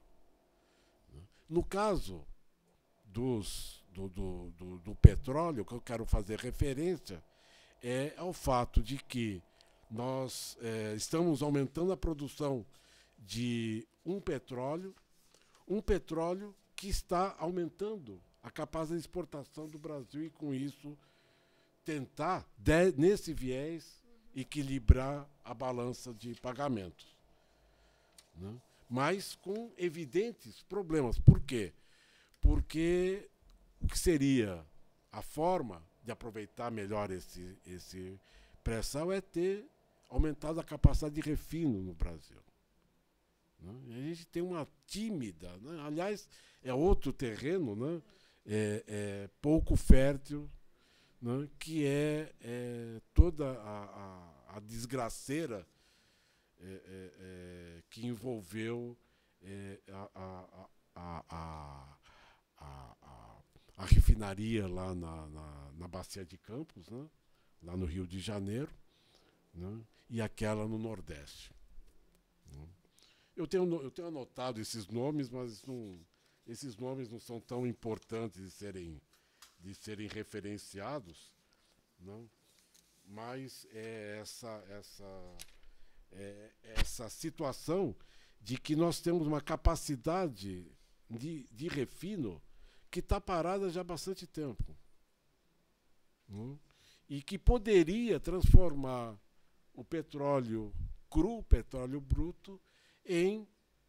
No caso dos, do, do, do, do petróleo, que eu quero fazer referência é ao fato de que nós é, estamos aumentando a produção de um petróleo, um petróleo que está aumentando a capacidade de exportação do Brasil e, com isso, tentar, de, nesse viés, equilibrar a balança de pagamentos. Né? Mas com evidentes problemas. Por quê? Porque o que seria a forma de aproveitar melhor esse, esse pré-sal é ter aumentado a capacidade de refino no Brasil. Né? E a gente tem uma tímida, né? Aliás, é outro terreno, né? é, é pouco fértil, né? Que é, é toda a, a, a desgraceira é, é, é, que envolveu é, a, a, a, a, a, a, a refinaria lá na, na, na Bacia de Campos, né? Lá no Rio de Janeiro, né? E aquela no Nordeste. Né? Eu tenho, eu tenho anotado esses nomes, mas não, esses nomes não são tão importantes de serem, de serem referenciados, não? Mas é essa, essa, é essa situação de que nós temos uma capacidade de, de refino que está parada já há bastante tempo. Não? E que poderia transformar o petróleo cru, o petróleo bruto, em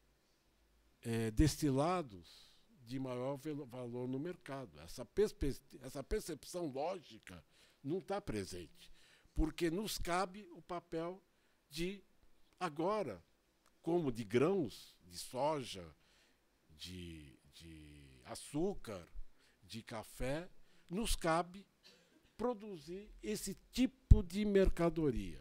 é, destilados de maior valor no mercado. Essa, essa percepção lógica não está presente, porque nos cabe o papel de, agora, como de grãos, de soja, de, de açúcar, de café, nos cabe produzir esse tipo de mercadoria.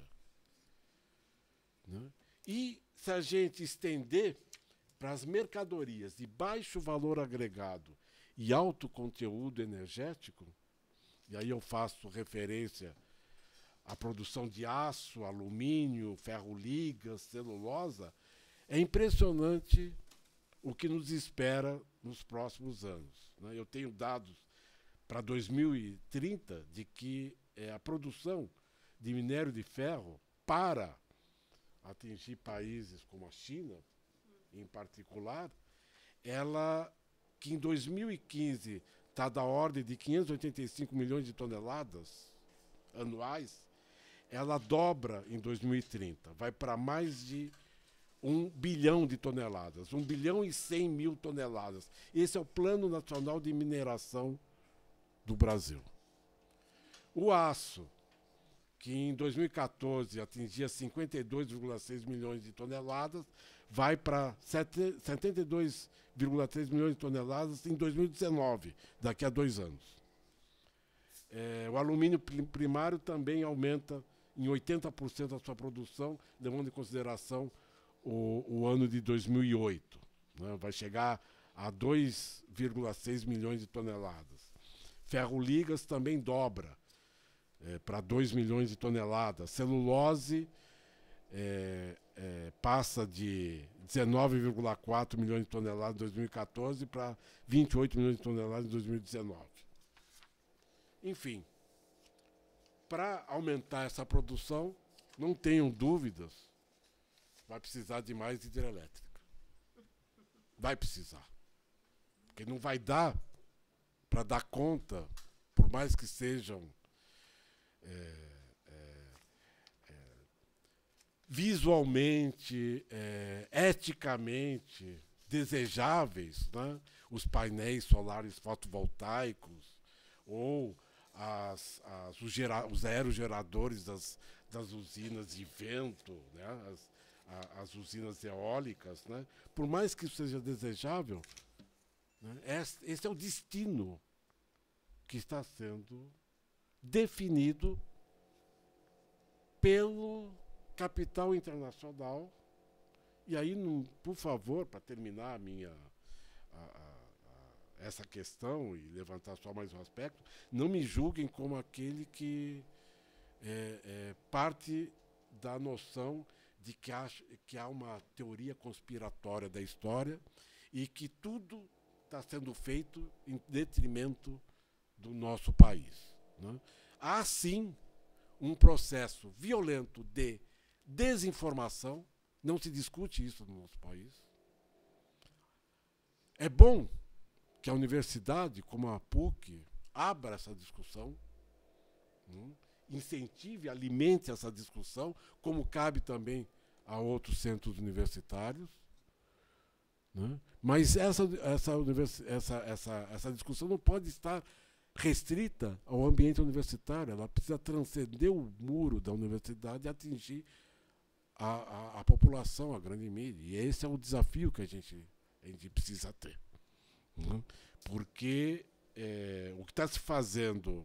Né? E se a gente estender para as mercadorias de baixo valor agregado e alto conteúdo energético, e aí eu faço referência à produção de aço, alumínio, ferro-ligas, celulosa, é impressionante o que nos espera nos próximos anos, né? Eu tenho dados para dois mil e trinta de que é, a produção de minério de ferro, para atingir países como a China, em particular, ela, que em dois mil e quinze está da ordem de quinhentos e oitenta e cinco milhões de toneladas anuais, ela dobra em dois mil e trinta, vai para mais de um bilhão de toneladas, um bilhão e cem mil toneladas. Esse é o Plano Nacional de Mineração do Brasil. O aço, que em dois mil e quatorze atingia cinquenta e dois vírgula seis milhões de toneladas, vai para setenta e dois vírgula três milhões de toneladas em dois mil e dezenove, daqui a dois anos. É, o alumínio primário também aumenta em oitenta por cento a sua produção, levando em consideração o, o ano de dois mil e oito. Né? Vai chegar a dois vírgula seis milhões de toneladas. Ferro-ligas também dobra, é, para dois milhões de toneladas. Celulose é, é, passa de dezenove vírgula quatro milhões de toneladas em dois mil e quatorze para vinte e oito milhões de toneladas em dois mil e dezenove. Enfim, para aumentar essa produção, não tenham dúvidas, vai precisar de mais hidrelétrica. Vai precisar. Porque não vai dar para dar conta, por mais que sejam é, é, é, visualmente, é, eticamente desejáveis, né? Os painéis solares fotovoltaicos ou as, as, os, gera, os aerogeradores das, das usinas de vento, né? as, a, as usinas eólicas, né? Por mais que isso seja desejável, né? esse, esse é o destino que está sendo definido pelo capital internacional. E aí, não, por favor, para terminar a minha, a, a, a, essa questão e levantar só mais um aspecto, não me julguem como aquele que é, é, parte da noção de que, acha, que há uma teoria conspiratória da história e que tudo está sendo feito em detrimento do nosso país, né? Há, sim, um processo violento de desinformação. Não se discute isso no nosso país. É bom que a universidade, como a PUC, abra essa discussão, né? Incentive, alimente essa discussão, como cabe também a outros centros universitários, né? Mas essa, essa, essa, essa, essa discussão não pode estar restrita ao ambiente universitário. Ela precisa transcender o muro da universidade e atingir a, a, a população, a grande mídia. E esse é o desafio que a gente, a gente precisa ter, né? Porque é, o que está se fazendo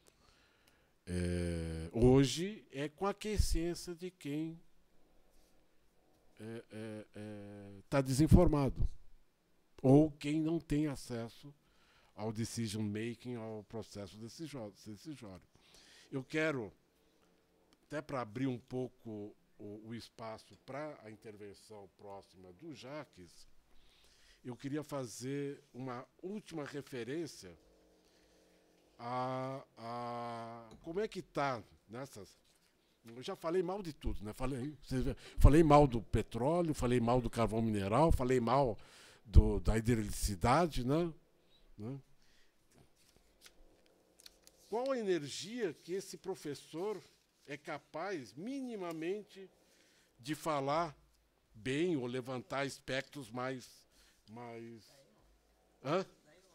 é, hoje é com a aquiescência de quem está é, é, é, tá desinformado ou quem não tem acesso ao decision making, ao processo decisório. Eu quero, até para abrir um pouco o, o espaço para a intervenção próxima do Jacques, eu queria fazer uma última referência a, a como é que está nessas. Eu já falei mal de tudo, né? Falei, falei mal do petróleo, falei mal do carvão mineral, falei mal do, da hidroeletricidade, né? Né? Qual a energia que esse professor é capaz, minimamente, de falar bem ou levantar aspectos mais... mais... Hã?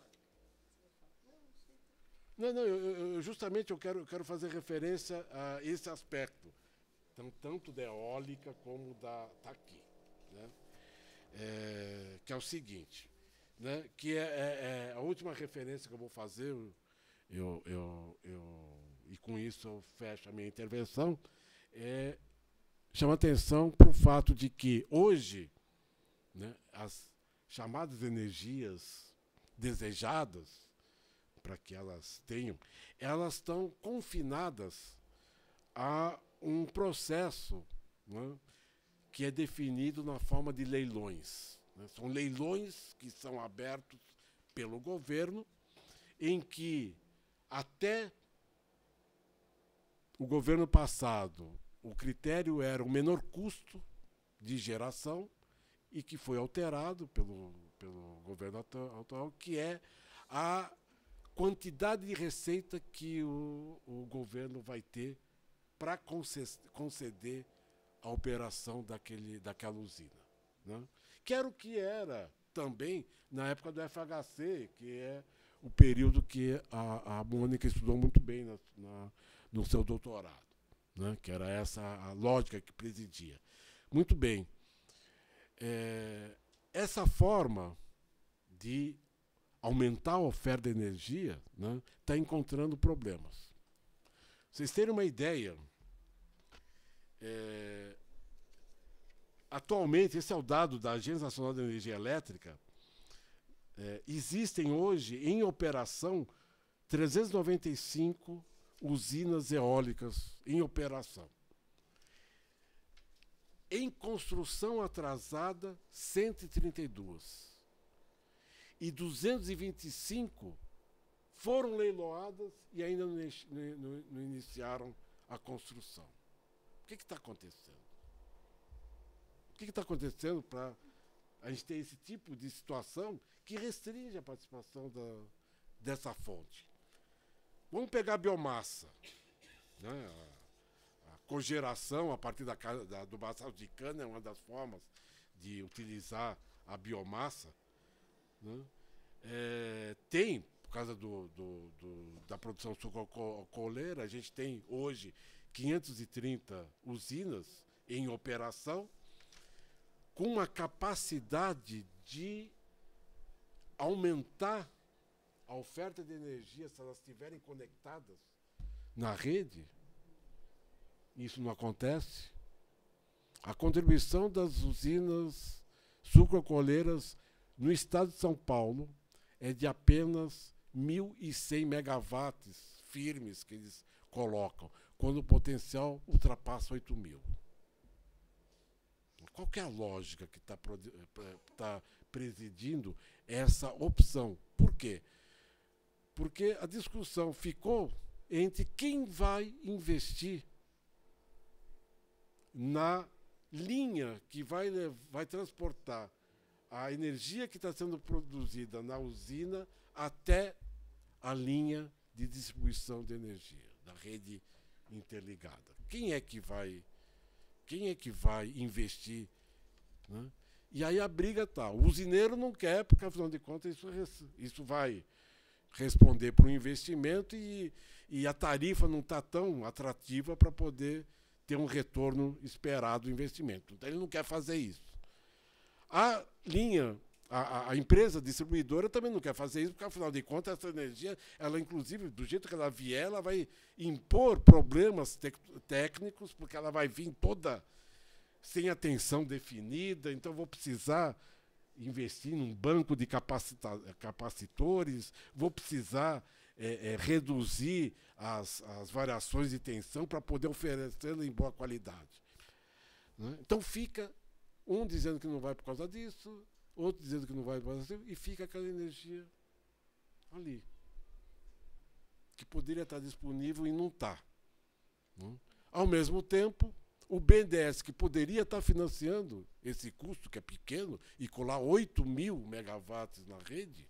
Não, não, eu, eu, justamente eu quero, eu quero fazer referência a esse aspecto, tanto da eólica como da... Está aqui, né? É, que é o seguinte... Né, que é, é, é a última referência que eu vou fazer, eu, eu, eu, eu, e com isso eu fecho a minha intervenção, é, chama atenção para o fato de que hoje, né, as chamadas energias desejadas, para que elas tenham, elas estão confinadas a um processo, né, que é definido na forma de leilões. Né? São leilões que são abertos pelo governo, em que até o governo passado o critério era o menor custo de geração e que foi alterado pelo, pelo governo atual, que é a quantidade de receita que o, o governo vai ter para conceder a operação daquele, daquela usina. Né? Que era o que era também na época do F H C, que é o período que a, a Mônica estudou muito bem na, na, no seu doutorado, né? Que era essa a lógica que presidia. Muito bem. É, essa forma de aumentar a oferta de energia está, né, encontrando problemas. Vocês terem uma ideia, é, atualmente, esse é o dado da Agência Nacional de Energia Elétrica, é, existem hoje em operação trezentas e noventa e cinco usinas eólicas em operação. Em construção atrasada, cento e trinta e duas. E duzentas e vinte e cinco foram leiloadas e ainda não, não, não iniciaram a construção. O que está acontecendo? O que está acontecendo para a gente ter esse tipo de situação que restringe a participação da, dessa fonte? Vamos pegar a biomassa, né? A, a cogeração a partir da, da, do baçal de cana é uma das formas de utilizar a biomassa. Né? É, tem, por causa do, do, do, da produção sucrocoleira, a gente tem hoje quinhentas e trinta usinas em operação, com uma capacidade de aumentar a oferta de energia se elas estiverem conectadas na rede. Isso não acontece. A contribuição das usinas sucrocoleiras no estado de São Paulo é de apenas mil e cem megawatts firmes que eles colocam, quando o potencial ultrapassa oito mil. Qual que é a lógica que está tá presidindo essa opção? Por quê? Porque a discussão ficou entre quem vai investir na linha que vai, vai transportar a energia que está sendo produzida na usina até a linha de distribuição de energia, da rede interligada. Quem é que vai, quem é que vai investir? Né? E aí a briga está. O usineiro não quer, porque, afinal de contas, isso, isso vai responder para o investimento e, e a tarifa não está tão atrativa para poder ter um retorno esperado do investimento. Então, ele não quer fazer isso. A linha, a, a empresa distribuidora também não quer fazer isso, porque, afinal de contas, essa energia, ela, inclusive, do jeito que ela vier, ela vai impor problemas tec técnicos, porque ela vai vir toda sem atenção definida, então vou precisar investir num banco de capacitores, vou precisar é, é, reduzir as, as variações de tensão para poder oferecê-la em boa qualidade. Né? Então fica um dizendo que não vai por causa disso, outro dizendo que não vai por causa disso, e fica aquela energia ali, que poderia estar disponível e não está. Né? Ao mesmo tempo, o B N D E S, que poderia estar financiando esse custo, que é pequeno, e colar oito mil megawatts na rede,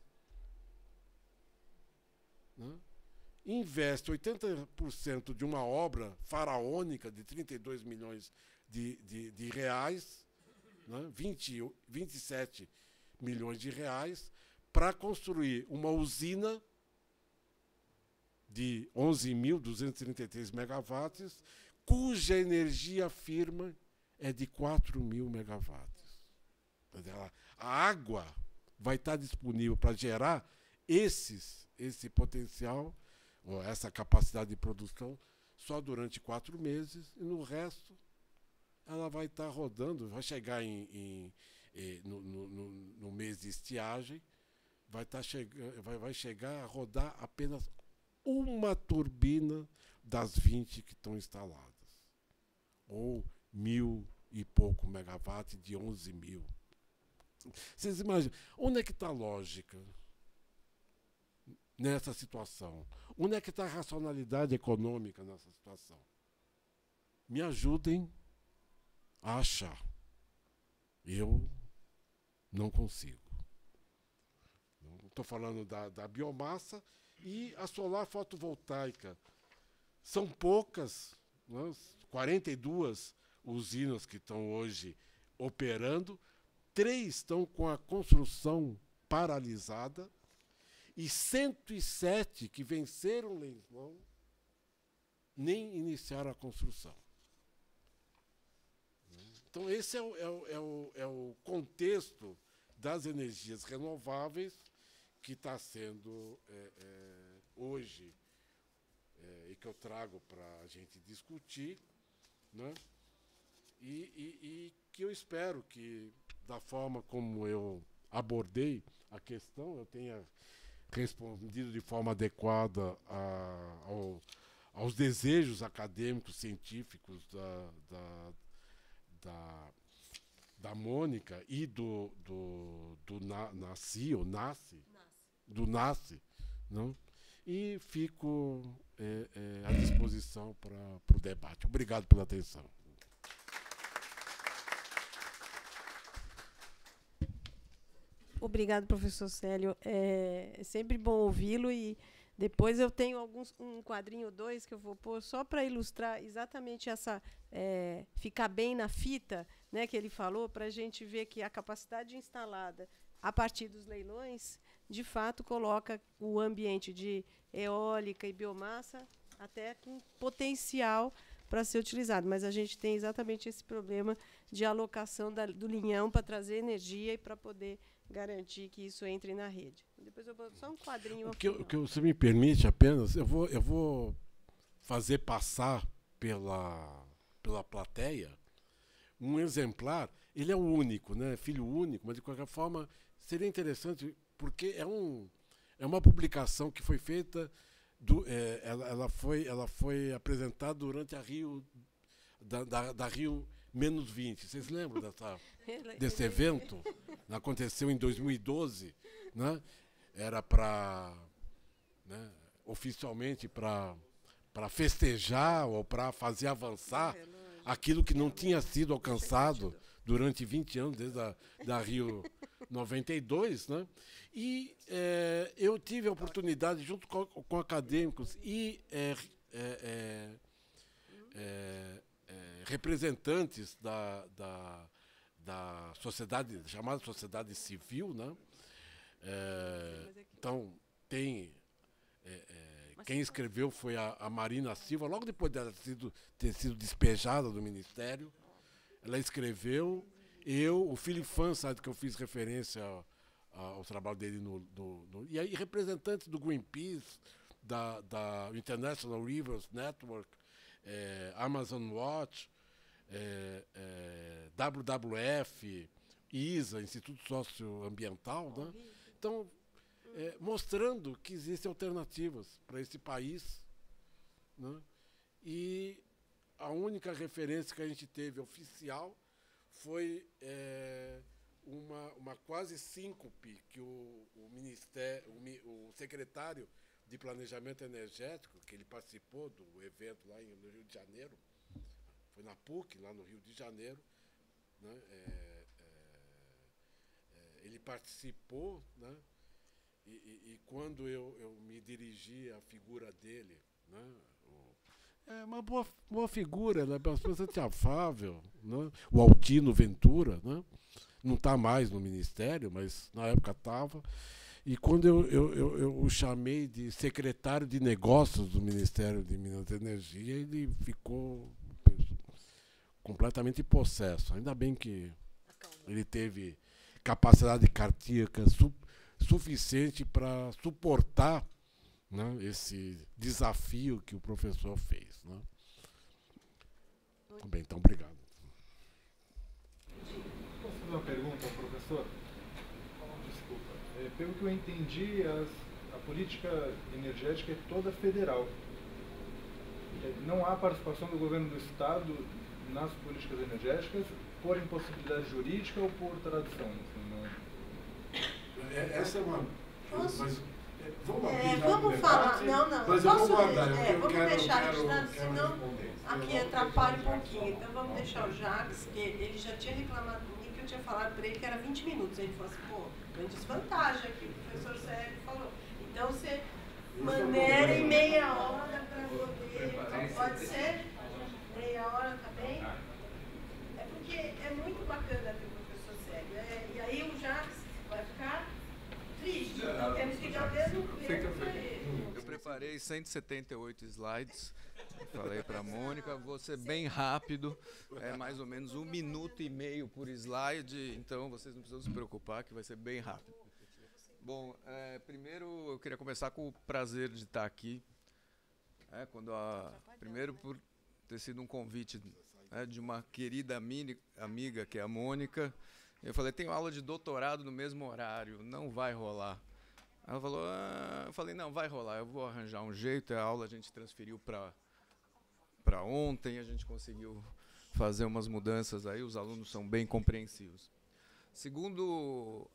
né, investe oitenta por cento de uma obra faraônica de trinta e dois milhões de, de, de reais, né, vinte, vinte e sete milhões de reais, para construir uma usina de onze mil duzentos e trinta e três megawatts, cuja energia firme é de quatro mil megawatts. A água vai estar disponível para gerar esses, esse potencial, ou essa capacidade de produção, só durante quatro meses, e no resto ela vai estar rodando, vai chegar em, em, em, no, no, no mês de estiagem, vai, tá chegando, vai, vai chegar a rodar apenas uma turbina das vinte que estão instaladas. Ou mil e pouco megawatts de onze mil. Vocês imaginam, onde é que está a lógica nessa situação? Onde é que está a racionalidade econômica nessa situação? Me ajudem a achar. Eu não consigo. Estou falando da, da biomassa e a solar fotovoltaica. São poucas, né? quarenta e duas usinas que estão hoje operando, três estão com a construção paralisada e cento e sete que venceram o leilão nem iniciaram a construção. Então, esse é o, é o, é o, é o contexto das energias renováveis que está sendo é, é, hoje é, e que eu trago para a gente discutir, né? e, e, e que eu espero que, da forma como eu abordei a questão, eu tenha respondido de forma adequada a, ao, aos desejos acadêmicos, científicos da, da, da, da Mônica e do, do, do na, Nasci, ou Nasce, do Nasce, não? E fico é, é, à disposição para o debate. Obrigado pela atenção. Obrigado, professor Célio. É sempre bom ouvi-lo e depois eu tenho alguns, um quadrinho ou dois que eu vou pôr só para ilustrar exatamente essa é, ficar bem na fita, né, que ele falou, para a gente ver que a capacidade instalada a partir dos leilões, de fato, coloca o ambiente de eólica e biomassa até com potencial para ser utilizado. Mas a gente tem exatamente esse problema de alocação da, do linhão para trazer energia e para poder garantir que isso entre na rede. Depois eu vou só um quadrinho. O que, o que você me permite apenas, eu vou, eu vou fazer passar pela, pela plateia um exemplar. Ele é o único, né? Filho único, mas de qualquer forma seria interessante, porque é, um, é uma publicação que foi feita, do, é, ela, ela, foi, ela foi apresentada durante a Rio, da, da, da Rio menos vinte. Vocês lembram dessa, desse evento? Aconteceu em dois mil e doze, né? Era para, né, oficialmente para para festejar ou para fazer avançar aquilo que não tinha sido alcançado durante vinte anos, desde a da Rio noventa e dois, né? E é, eu tive a oportunidade, junto com, com acadêmicos e é, é, é, é, representantes da, da, da sociedade, chamada sociedade civil, né? É, então, tem... É, é, quem escreveu foi a, a Marina Silva, logo depois dela ter sido, ter sido despejada do Ministério. Ela escreveu, eu, o Filifan, sabe que eu fiz referência ao, ao trabalho dele, no, no, no, e aí representantes do Greenpeace, da, da International Rivers Network, é, Amazon Watch, é, é, W W F, I S A, Instituto Socioambiental, né? Então, É, mostrando que existem alternativas para esse país, né? E a única referência que a gente teve oficial foi é, uma, uma quase síncope que o, o, ministério, o, o secretário de Planejamento Energético, que ele participou do evento lá em, no Rio de Janeiro, foi na PUC, lá no Rio de Janeiro, né? é, é, é, ele participou, né? E, e, e quando eu, eu me dirigi à figura dele, né, o, é uma boa, boa figura, né, bastante afável, né, o Altino Ventura, né, não está mais no Ministério, mas na época estava. E quando eu, eu, eu, eu o chamei de secretário de Negócios do Ministério de Minas e Energia, ele ficou completamente possesso. Ainda bem que ele teve capacidade cardíaca super suficiente para suportar, né, esse desafio que o professor fez, né? Bem, então, obrigado. Posso fazer uma pergunta ao professor? Desculpa. É, pelo que eu entendi, as, a política energética é toda federal. É, não há participação do governo do Estado nas políticas energéticas por impossibilidade jurídica ou por tradição? Assim, não... é, essa é uma... Posso? Mas, é, vamos é, vamos falar, não, não, mas posso eu vou guardar, é, eu vamos quero, deixar eu quero, registrado, quero senão responder. aqui atrapalha um pouquinho. Então vamos deixar o Jacques, que ele já tinha reclamado comigo, que eu tinha falado para ele que era vinte minutos. Ele falou assim, pô, grande desvantagem aqui, o professor Sérgio falou. Então você maneira em meia hora para poder, então, pode ser? Meia hora, tá bem? É porque é muito bacana ter o professor Sérgio. É, e aí o Jacques vai ficar triste. Então temos que dar o mesmo peso para ele. Eu preparei cento e setenta e oito slides. Falei para a Mônica, vou ser bem rápido, é mais ou menos um minuto e meio por slide, então vocês não precisam se preocupar que vai ser bem rápido. Bom, é, primeiro eu queria começar com o prazer de estar aqui, é, quando a, primeiro por ter sido um convite, é, de uma querida mini, amiga que é a Mônica. Eu falei, tenho aula de doutorado no mesmo horário, não vai rolar. Ela falou, ah, eu falei, não, vai rolar, eu vou arranjar um jeito, a aula a gente transferiu para para ontem, a gente conseguiu fazer umas mudanças aí, os alunos são bem compreensivos. Segundo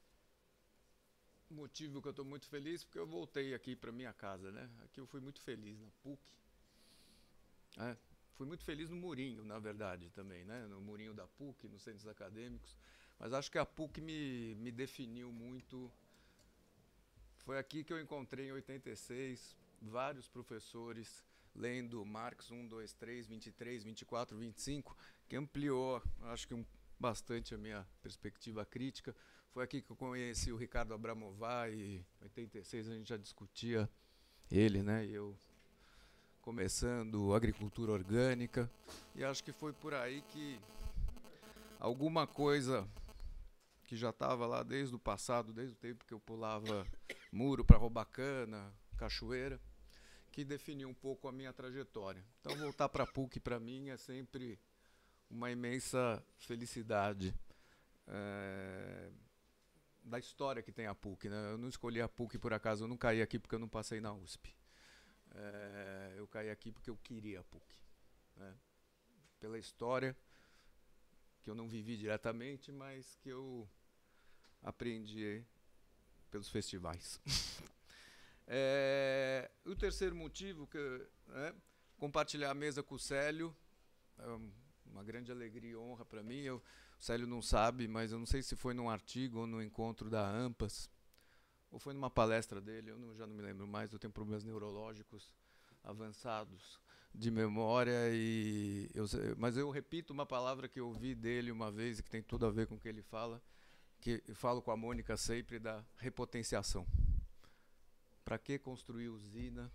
motivo que eu estou muito feliz, porque eu voltei aqui para minha casa, né? Aqui eu fui muito feliz na PUC. É, fui muito feliz no Murinho, na verdade, também, né? No Murinho da PUC, nos centros acadêmicos. Mas acho que a PUC me, me definiu muito. Foi aqui que eu encontrei em oitenta e seis vários professores lendo Marx um, dois, três, vinte e três, vinte e quatro, vinte e cinco, que ampliou, acho que um, bastante a minha perspectiva crítica. Foi aqui que eu conheci o Ricardo Abramovay, e em oitenta e seis a gente já discutia ele, né? E eu começando agricultura orgânica, e acho que foi por aí que alguma coisa que já estava lá desde o passado, desde o tempo que eu pulava muro para roubar cana, cachoeira, que definiu um pouco a minha trajetória. Então, voltar para a PUC, para mim, é sempre uma imensa felicidade é, da história que tem a PUC, né? Eu não escolhi a PUC por acaso, eu não caí aqui porque eu não passei na U S P. É, eu caí aqui porque eu queria a PUC. Né? Pela história, que eu não vivi diretamente, mas que eu aprendi pelos festivais. É, o terceiro motivo, que é compartilhar a mesa com o Célio, é uma grande alegria e honra para mim. Eu, o Célio não sabe, mas eu não sei se foi num artigo ou no encontro da AMPAS, ou foi numa palestra dele, eu não, já não me lembro mais, eu tenho problemas neurológicos avançados de memória, e eu, mas eu repito uma palavra que eu ouvi dele uma vez e que tem tudo a ver com o que ele fala, que eu falo com a Mônica sempre, da repotenciação. Para que construir usina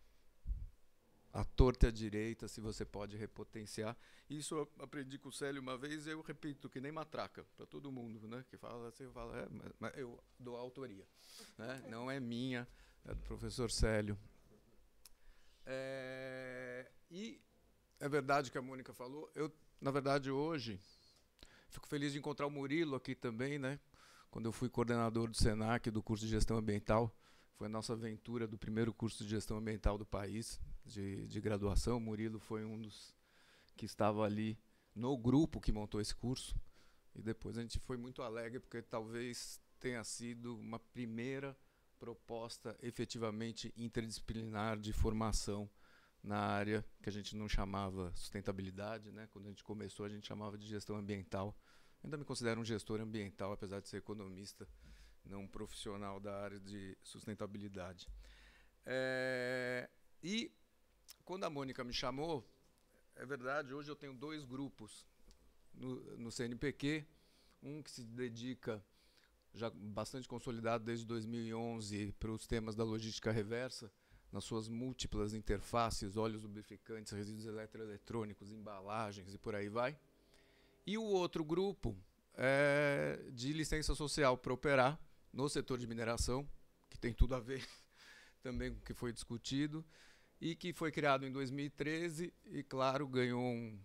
à torta e à direita se você pode repotenciar? Isso eu aprendi com o Célio uma vez, eu repito, que nem matraca, para todo mundo, né? Que fala assim, eu falo, é, mas eu dou a autoria, né? Não é minha, é do professor Célio. É, e é verdade que a Mônica falou, eu, na verdade, hoje, fico feliz de encontrar o Murilo aqui também, né? Quando eu fui coordenador do SENAC, do curso de Gestão Ambiental, foi a nossa aventura do primeiro curso de Gestão Ambiental do país, de, de graduação. O Murilo foi um dos que estava ali no grupo que montou esse curso. E depois a gente foi muito alegre, porque talvez tenha sido uma primeira proposta efetivamente interdisciplinar de formação na área que a gente não chamava sustentabilidade, né? Quando a gente começou, a gente chamava de gestão ambiental. Ainda me considero um gestor ambiental, apesar de ser economista, não um profissional da área de sustentabilidade. É, e quando a Mônica me chamou, é verdade, hoje eu tenho dois grupos no, no C N P Q, um que se dedica, já bastante consolidado desde dois mil e onze, para os temas da logística reversa, nas suas múltiplas interfaces, óleos lubrificantes, resíduos eletroeletrônicos, embalagens e por aí vai. E o outro grupo é de licença social para operar no setor de mineração, que tem tudo a ver também com o que foi discutido, e que foi criado em dois mil e treze e, claro, ganhou um...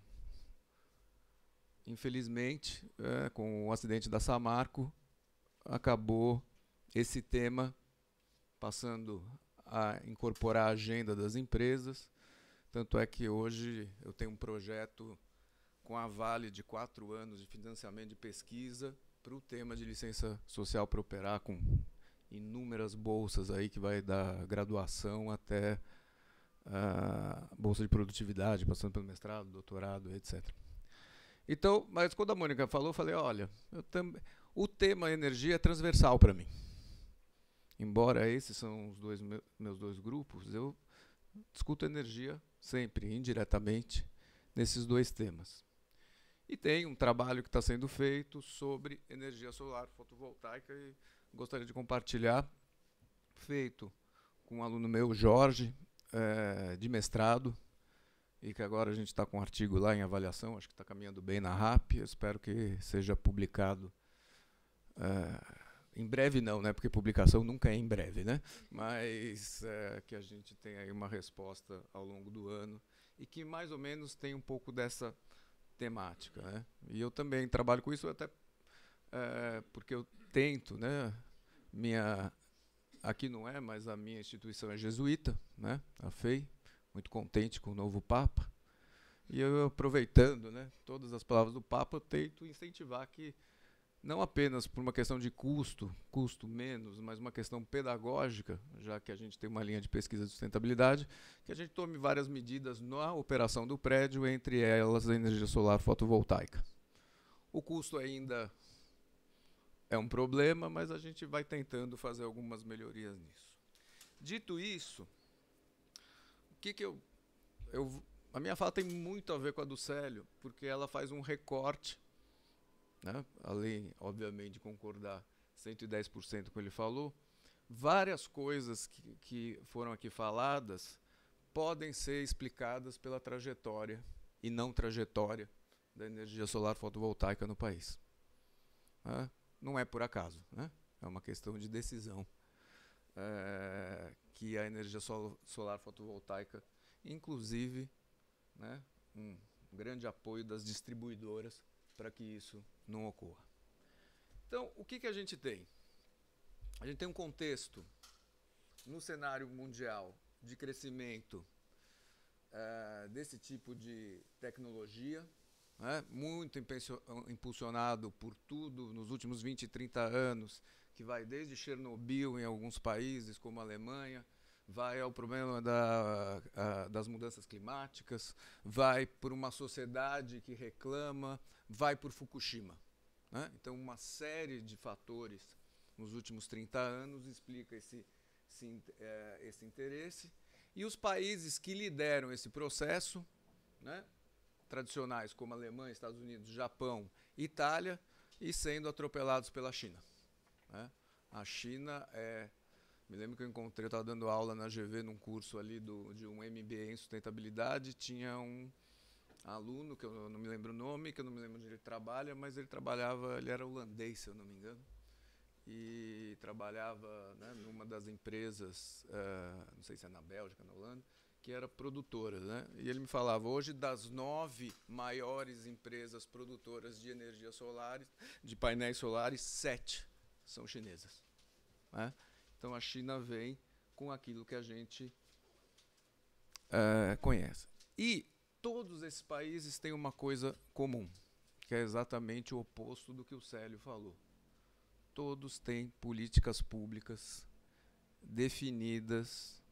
Infelizmente, é, com o acidente da Samarco, acabou esse tema passando a incorporar a agenda das empresas. Tanto é que hoje eu tenho um projeto com a Vale de quatro anos de financiamento de pesquisa para o tema de licença social para operar, com inúmeras bolsas aí que vai da graduação até a bolsa de produtividade, passando pelo mestrado, doutorado, etcétera. Então, mas quando a Mônica falou, eu falei, olha, eu tam- o tema energia é transversal para mim. Embora esses são os dois me- meus dois grupos, eu discuto energia sempre, indiretamente, nesses dois temas. E tem um trabalho que está sendo feito sobre energia solar fotovoltaica e gostaria de compartilhar, feito com um aluno meu, Jorge, é, de mestrado, e que agora a gente está com um artigo lá em avaliação, acho que está caminhando bem na R A P, eu espero que seja publicado é, em breve não, né, porque publicação nunca é em breve, né, mas é, que a gente tenha aí uma resposta ao longo do ano e que mais ou menos tem um pouco dessa temática, né? E eu também trabalho com isso até é, porque eu tento, né, minha aqui não é, mas a minha instituição é jesuíta, né, a F E I, muito contente com o novo Papa, e eu aproveitando, né, todas as palavras do Papa, eu tento incentivar que não apenas por uma questão de custo, custo menos, mas uma questão pedagógica, já que a gente tem uma linha de pesquisa de sustentabilidade, que a gente tome várias medidas na operação do prédio, entre elas a energia solar fotovoltaica. O custo ainda é um problema, mas a gente vai tentando fazer algumas melhorias nisso. Dito isso, o que que eu, eu, a minha fala tem muito a ver com a do Célio, porque ela faz um recorte, né, além, obviamente, de concordar cento e dez por cento com o que ele falou, várias coisas que, que foram aqui faladas podem ser explicadas pela trajetória e não trajetória da energia solar fotovoltaica no país. Né? Não é por acaso, né? É uma questão de decisão é, que a energia sol, solar fotovoltaica, inclusive, né, um grande apoio das distribuidoras para que isso não ocorra. Então, o que, que a gente tem? A gente tem um contexto no cenário mundial de crescimento uh, desse tipo de tecnologia, né, muito impulsionado por tudo nos últimos vinte, trinta anos, que vai desde Chernobyl em alguns países, como a Alemanha, vai ao problema da, a, das mudanças climáticas, vai por uma sociedade que reclama, vai por Fukushima. Né? Então, uma série de fatores nos últimos trinta anos explica esse, esse, é, esse interesse. E os países que lideram esse processo, né, tradicionais como Alemanha, Estados Unidos, Japão, Itália, e sendo atropelados pela China. Né? A China é... Me lembro que eu encontrei, eu estava dando aula na G V num curso ali do, de um M B A em sustentabilidade, tinha um aluno, que eu não me lembro o nome, que eu não me lembro onde ele trabalha, mas ele trabalhava, ele era holandês, se eu não me engano, e trabalhava, né, numa das empresas, uh, não sei se é na Bélgica, na Holanda, que era produtora, né? E ele me falava, hoje das nove maiores empresas produtoras de energia solar, de painéis solares, sete são chinesas. Né? Então a China vem com aquilo que a gente uh, conhece. E todos esses países têm uma coisa comum, que é exatamente o oposto do que o Célio falou. Todos têm políticas públicas definidas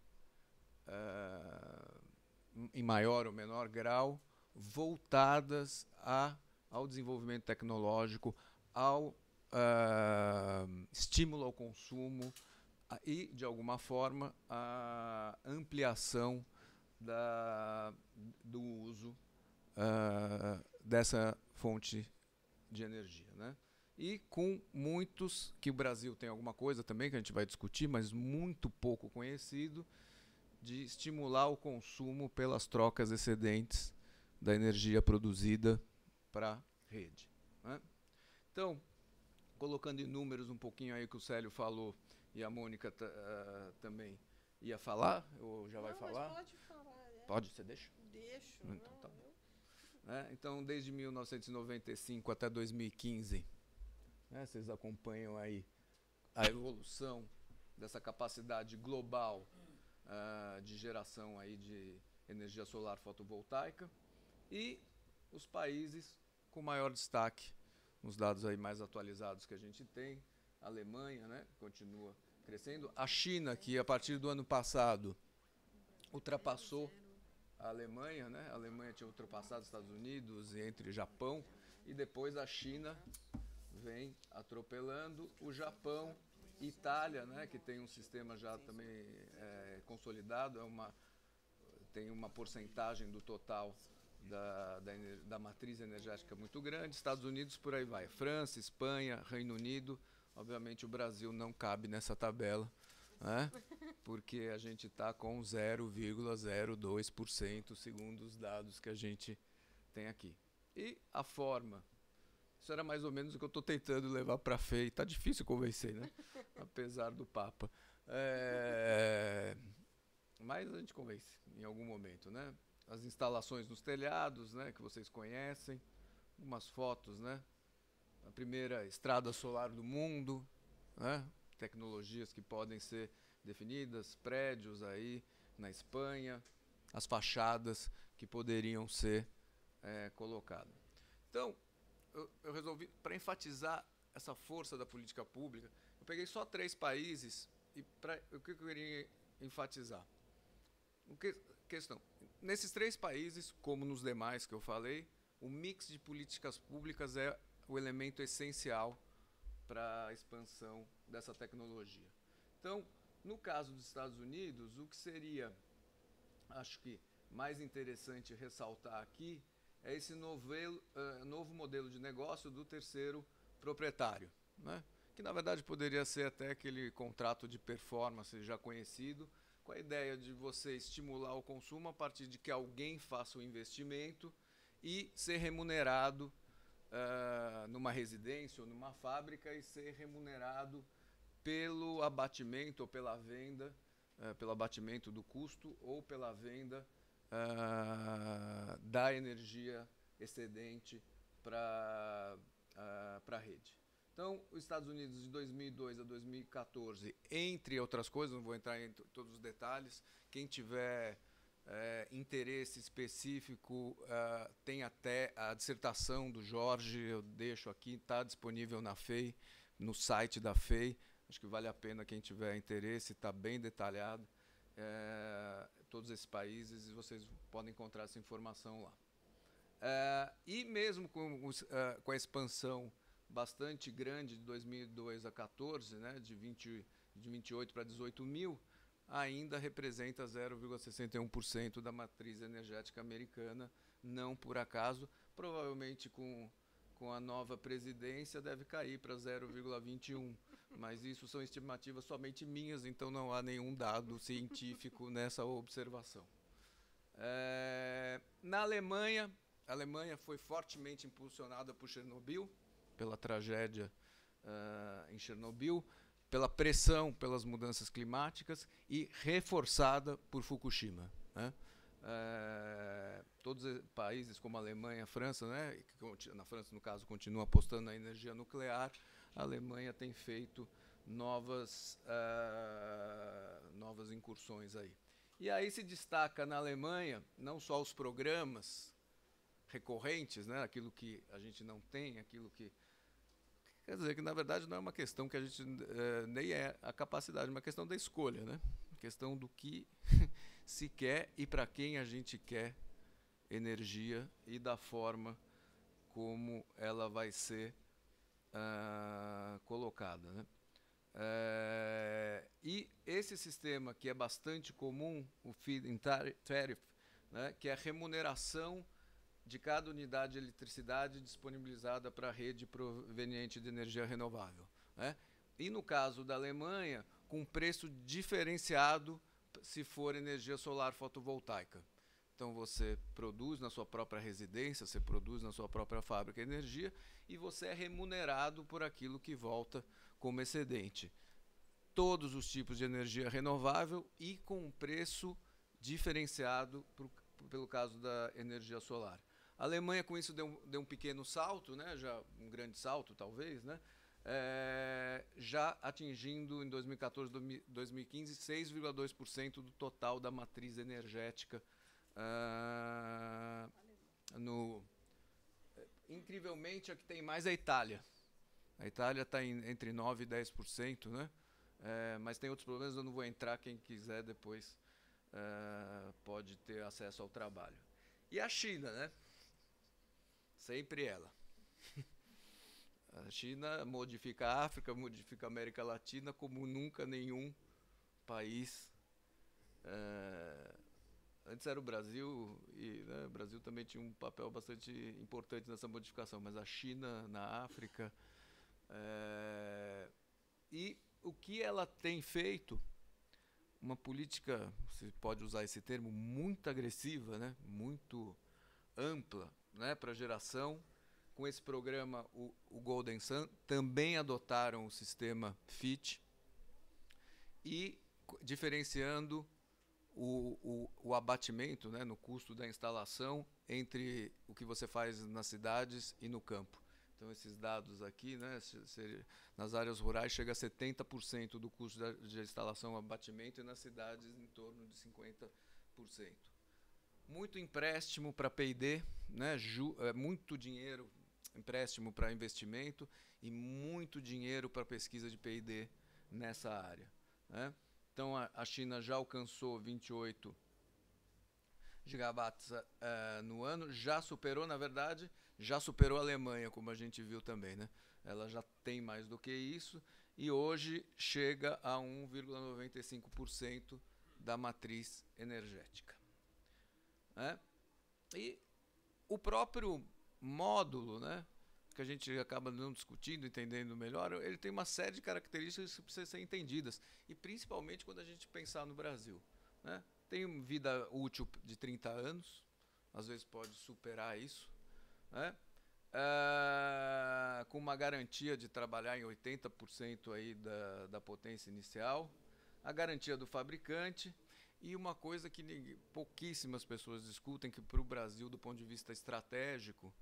uh, em maior ou menor grau, voltadas a, ao desenvolvimento tecnológico, ao uh, estímulo ao consumo a, e, de alguma forma, a ampliação da, do uso uh, dessa fonte de energia, né? E com muitos, que o Brasil tem alguma coisa também, que a gente vai discutir, mas muito pouco conhecido, de estimular o consumo pelas trocas excedentes da energia produzida para a rede. Né? Então, colocando em números um pouquinho aí que o Célio falou e a Mônica uh, também ia falar, ou já vai não, falar? Mas pode falar. É. Pode, você deixa? Deixo. Então, não, tá bom. eu... É, então, desde mil novecentos e noventa e cinco até dois mil e quinze, né, vocês acompanham aí a evolução dessa capacidade global uh, de geração aí de energia solar fotovoltaica, e os países com maior destaque, nos dados aí mais atualizados que a gente tem, a Alemanha, né, continua crescendo, a China, que a partir do ano passado ultrapassou a Alemanha, né, a Alemanha tinha ultrapassado os Estados Unidos e entre Japão, e depois a China vem atropelando o Japão. Itália, né, que tem um sistema já também é, consolidado, é uma, tem uma porcentagem do total da, da, da matriz energética muito grande. Estados Unidos, por aí vai. França, Espanha, Reino Unido. Obviamente o Brasil não cabe nessa tabela, né, porque a gente está com zero vírgula zero dois por cento, segundo os dados que a gente tem aqui. E a forma... Isso era mais ou menos o que eu estou tentando levar para a F E I. Está difícil convencer, né? Apesar do Papa. É... Mas a gente convence em algum momento, né? As instalações nos telhados, né, que vocês conhecem. Algumas fotos, né? A primeira estrada solar do mundo, né? Tecnologias que podem ser definidas, prédios aí na Espanha, as fachadas que poderiam ser é, colocadas. Então, Eu, eu resolvi, para enfatizar essa força da política pública, eu peguei só três países e pra, o que eu queria enfatizar? O que, questão, nesses três países, como nos demais que eu falei, o mix de políticas públicas é o elemento essencial para a expansão dessa tecnologia. Então, no caso dos Estados Unidos, o que seria, acho que, mais interessante ressaltar aqui, é esse novelo, uh, novo modelo de negócio do terceiro proprietário, né? Que na verdade poderia ser até aquele contrato de performance já conhecido, com a ideia de você estimular o consumo a partir de que alguém faça o investimento e ser remunerado uh, numa residência ou numa fábrica e ser remunerado pelo abatimento ou pela venda, uh, pelo abatimento do custo ou pela venda Uh, da energia excedente para uh, para a rede. Então, os Estados Unidos de dois mil e dois a dois mil e quatorze, entre outras coisas, não vou entrar em todos os detalhes, quem tiver uh, interesse específico, uh, tem até a dissertação do Jorge, eu deixo aqui, está disponível na F E I, no site da F E I, acho que vale a pena quem tiver interesse, está bem detalhado. É, todos esses países, e vocês podem encontrar essa informação lá. É, e mesmo com, os, é, com a expansão bastante grande de dois mil e dois a quatorze, né, de, vinte, de vinte e oito para dezoito mil, ainda representa zero vírgula sessenta e um por cento da matriz energética americana, não por acaso, provavelmente com, com a nova presidência deve cair para zero vírgula vinte e um por cento. Mas isso são estimativas somente minhas, então não há nenhum dado científico nessa observação. É, na Alemanha, a Alemanha foi fortemente impulsionada por Chernobyl, pela tragédia uh, em Chernobyl, pela pressão pelas mudanças climáticas e reforçada por Fukushima, né? É, todos os países como a Alemanha, a França, né, que, na França, no caso, continua apostando na energia nuclear, a Alemanha tem feito novas, uh, novas incursões aí. E aí se destaca na Alemanha não só os programas recorrentes, né, aquilo que a gente não tem, aquilo que... Quer dizer que, na verdade, não é uma questão que a gente... Uh, nem é a capacidade, é uma questão da escolha, né? Questão do que se quer e para quem a gente quer energia e da forma como ela vai ser uh, colocada, né? Uh, e esse sistema que é bastante comum, o feed-in tariff, né, que é a remuneração de cada unidade de eletricidade disponibilizada para a rede proveniente de energia renovável, né? E no caso da Alemanha, com preço diferenciado se for energia solar fotovoltaica. Então você produz na sua própria residência, você produz na sua própria fábrica energia e você é remunerado por aquilo que volta como excedente. Todos os tipos de energia renovável e com um preço diferenciado pro, pelo caso da energia solar. A Alemanha com isso deu um, deu um pequeno salto, né? Já um grande salto talvez, né? é, já atingindo em dois mil e quatorze, dois mil e quinze, seis vírgula dois por cento do total da matriz energética. Uh, no, incrivelmente, a que tem mais é a Itália. A Itália está entre nove por cento e dez por cento, né? É, mas tem outros problemas, eu não vou entrar, quem quiser depois uh, pode ter acesso ao trabalho. E a China, né? Sempre ela. A China modifica a África, modifica a América Latina como nunca nenhum país. Uh, antes era o Brasil, e né, o Brasil também tinha um papel bastante importante nessa modificação, mas a China na África. É, e o que ela tem feito, uma política, se pode usar esse termo, muito agressiva, né, muito ampla, né, para a geração. Com esse programa, o, o Golden Sun, também adotaram o sistema F I T e diferenciando o, o, o abatimento, né, no custo da instalação entre o que você faz nas cidades e no campo. Então, esses dados aqui, né, se, se, nas áreas rurais, chega a setenta por cento do custo da, de instalação abatimento e nas cidades em torno de cinquenta por cento. Muito empréstimo para P e D, né, ju, é, muito dinheiro, empréstimo para investimento e muito dinheiro para pesquisa de P e D nessa área, né? Então, a, a China já alcançou vinte e oito gigawatts uh, no ano, já superou, na verdade, já superou a Alemanha, como a gente viu também, né? Ela já tem mais do que isso e hoje chega a um vírgula noventa e cinco por cento da matriz energética, né? E o próprio módulo, né, que a gente acaba não discutindo, entendendo melhor, ele tem uma série de características que precisam ser entendidas, e principalmente quando a gente pensar no Brasil, né? Tem vida útil de trinta anos, às vezes pode superar isso, né? Ah, com uma garantia de trabalhar em oitenta por cento aí da, da potência inicial, a garantia do fabricante e uma coisa que ninguém, pouquíssimas pessoas discutem, que para o Brasil, do ponto de vista estratégico,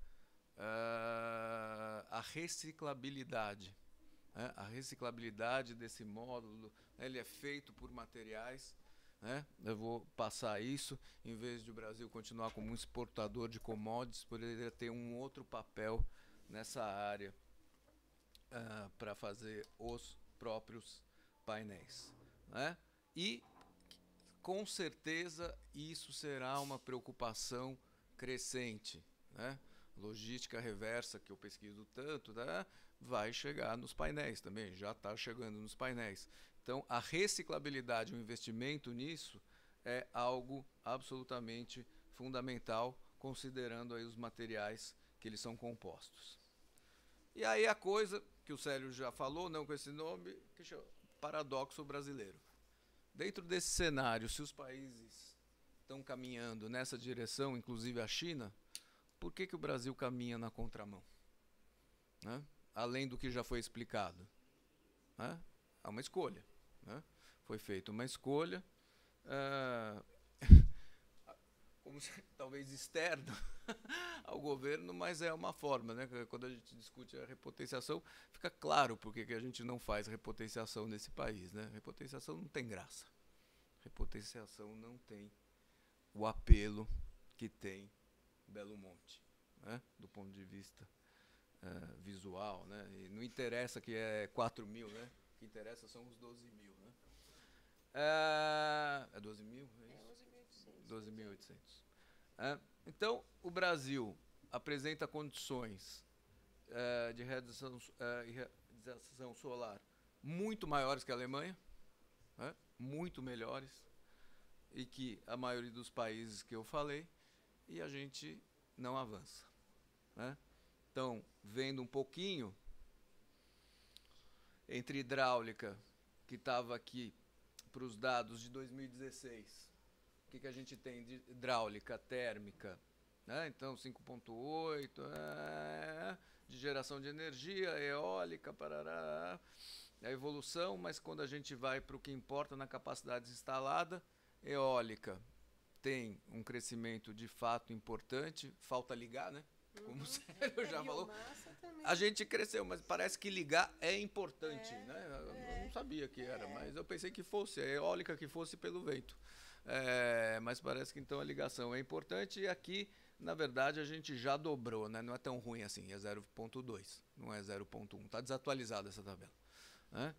ah, a reciclabilidade. Né? A reciclabilidade desse módulo, né? Ele é feito por materiais. Né? Eu vou passar isso, em vez de o Brasil continuar como um exportador de commodities, poderia ter um outro papel nessa área uh, para fazer os próprios painéis. Né? E, com certeza, isso será uma preocupação crescente. Né? Logística reversa, que eu pesquiso tanto, né? Vai chegar nos painéis também, já está chegando nos painéis. Então, a reciclabilidade, o investimento nisso é algo absolutamente fundamental, considerando aí os materiais que eles são compostos. E aí a coisa que o Célio já falou, não com esse nome, que chama paradoxo brasileiro. Dentro desse cenário, se os países estão caminhando nessa direção, inclusive a China, por que que o Brasil caminha na contramão? Né? Além do que já foi explicado. Né? É uma escolha. Né? Foi feita uma escolha, uh, como se, talvez externa ao governo, mas é uma forma. Né? Quando a gente discute a repotenciação, fica claro por que a gente não faz repotenciação nesse país. Né? Repotenciação não tem graça. Repotenciação não tem o apelo que tem Belo Monte, né? Do ponto de vista uh, visual. Né? E não interessa que é quatro mil, né? O que interessa são os doze mil. Né? É, é doze mil? É isso? doze mil e oitocentos. É, então, o Brasil apresenta condições é, de realização, é, realização solar muito maiores que a Alemanha, né? Muito melhores, e que a maioria dos países que eu falei, e a gente não avança. Né? Então, vendo um pouquinho entre hidráulica, que estava aqui para os dados de dois mil e dezesseis, o que, que a gente tem de hidráulica, térmica, né? Então cinco ponto oito, é, de geração de energia, eólica, parará, a evolução, mas quando a gente vai para o que importa na capacidade instalada, eólica tem um crescimento de fato importante, falta ligar, né? Como o Célio já falou, a gente cresceu, mas parece que ligar é importante, É, né? Eu é, não sabia que era, é. mas eu pensei que fosse, a eólica que fosse pelo vento. É, mas parece que então a ligação é importante e aqui, na verdade, a gente já dobrou, né? Não é tão ruim assim, é zero ponto dois, não é zero ponto um. Está desatualizada essa tabela. Né?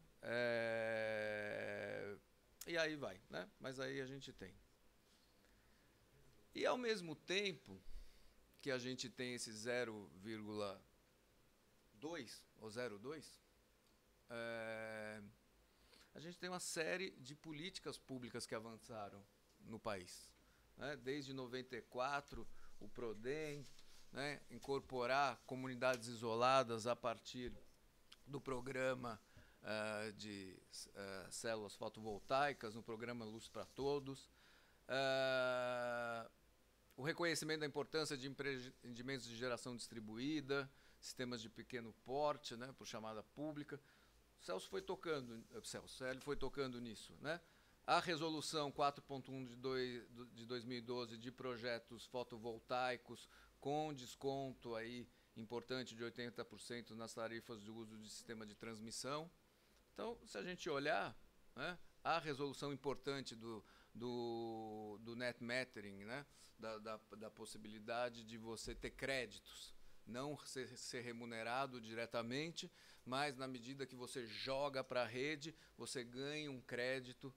É, e aí vai, né? Mas aí a gente tem. E ao mesmo tempo que a gente tem esse zero vírgula dois ou zero vírgula dois, é, a gente tem uma série de políticas públicas que avançaram no país. Né? Desde noventa e quatro, o Prodem, né? Incorporar comunidades isoladas a partir do programa uh, de uh, células fotovoltaicas, no programa Luz para Todos. Uh, o reconhecimento da importância de empreendimentos de geração distribuída, sistemas de pequeno porte, né, por chamada pública. O Celso foi tocando, o Celso, Célio foi tocando nisso, né? A resolução quatro ponto um de, de dois mil e doze de projetos fotovoltaicos com desconto aí importante de oitenta por cento nas tarifas de uso de sistema de transmissão. Então, se a gente olhar, né, a resolução importante do, do, do net metering, né, da, da, da possibilidade de você ter créditos, não ser, ser remunerado diretamente, mas na medida que você joga para a rede, você ganha um crédito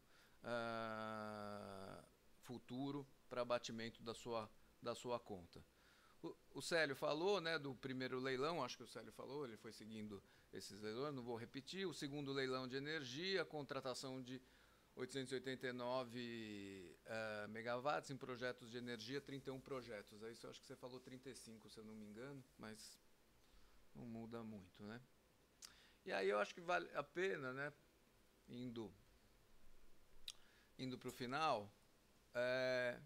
uh, futuro para abatimento da sua, da sua conta. O, o Célio falou, né, do primeiro leilão, acho que o Célio falou, ele foi seguindo esses leilões, não vou repetir. O segundo leilão de energia, contratação de oitocentos e oitenta e nove uh, megawatts em projetos de energia, trinta e um projetos. Aí eu acho que você falou trinta e cinco, se eu não me engano, mas não muda muito, né? E aí eu acho que vale a pena, né, indo, indo para o final, é,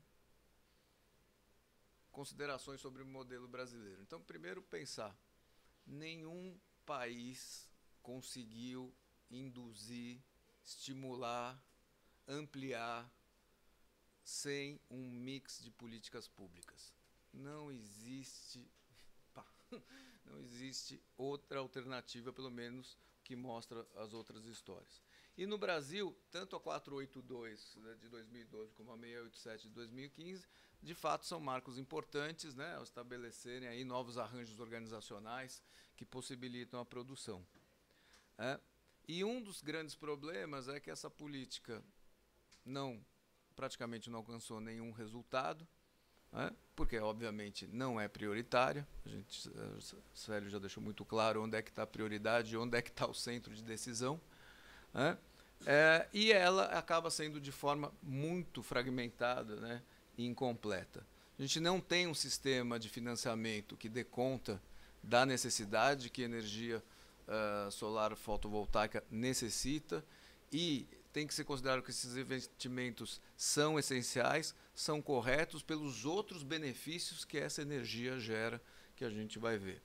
considerações sobre o modelo brasileiro. Então, primeiro, pensar, nenhum país conseguiu induzir, estimular, ampliar sem um mix de políticas públicas. Não existe, pá, não existe outra alternativa, pelo menos, que mostra as outras histórias. E no Brasil, tanto a quatrocentos e oitenta e dois, né, de dois mil e doze como a seiscentos e oitenta e sete de dois mil e quinze, de fato são marcos importantes, né, ao estabelecerem aí novos arranjos organizacionais que possibilitam a produção. É, e um dos grandes problemas é que essa política não, praticamente não alcançou nenhum resultado, é, porque, obviamente, não é prioritária. A gente, o Célio já deixou muito claro onde é que está a prioridade e onde é que está o centro de decisão. É, é, e ela acaba sendo de forma muito fragmentada, né, e incompleta. A gente não tem um sistema de financiamento que dê conta da necessidade que a energia uh, solar fotovoltaica necessita, e tem que ser considerado que esses investimentos são essenciais, são corretos pelos outros benefícios que essa energia gera, que a gente vai ver.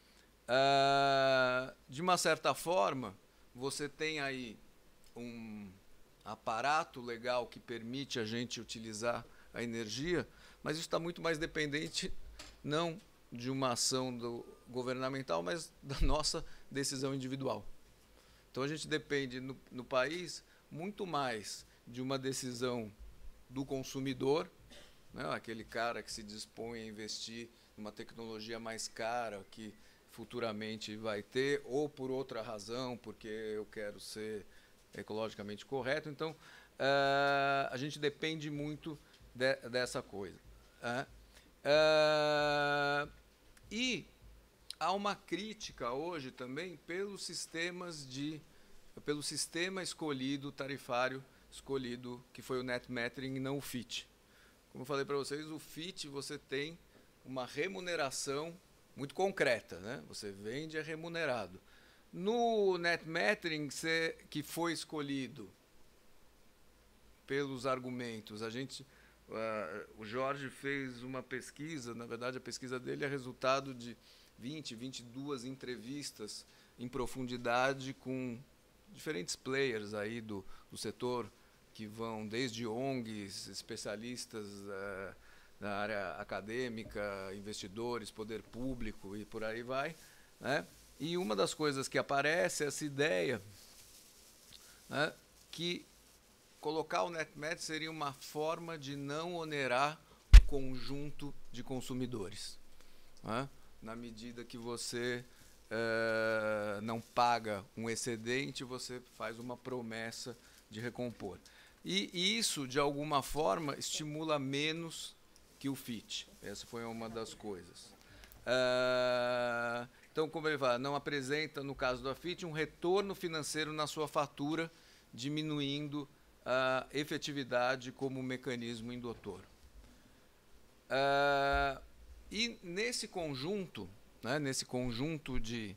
Uh, de uma certa forma, você tem aí um aparato legal que permite a gente utilizar a energia, mas isso está muito mais dependente não de uma ação do governamental, mas da nossa decisão individual. Então a gente depende no, no país muito mais de uma decisão do consumidor, né, aquele cara que se dispõe a investir numa tecnologia mais cara que futuramente vai ter, ou por outra razão, porque eu quero ser ecologicamente correto. Então, uh, a gente depende muito de, dessa coisa. Uh, uh, e há uma crítica hoje também pelos sistemas de, pelo sistema escolhido, tarifário escolhido, que foi o net metering e não o F I T. Como eu falei para vocês, o F I T você tem uma remuneração muito concreta, né? Você vende, é remunerado. No net metering, que foi escolhido pelos argumentos, a gente, uh, o Jorge fez uma pesquisa, na verdade a pesquisa dele é resultado de vinte, vinte e duas entrevistas em profundidade com diferentes players aí do, do setor, que vão desde O N Gs, especialistas uh, na área acadêmica, investidores, poder público e por aí vai, né? E uma das coisas que aparece é essa ideia, né, que colocar o NetMed seria uma forma de não onerar o conjunto de consumidores, né, na medida que você uh, não paga um excedente, você faz uma promessa de recompor. E, e isso, de alguma forma, estimula menos que o F I T. Essa foi uma das coisas. Uh, então, como ele fala, não apresenta, no caso do F I T, um retorno financeiro na sua fatura, diminuindo a efetividade como mecanismo indutor. Uh, e nesse conjunto, né, nesse conjunto de,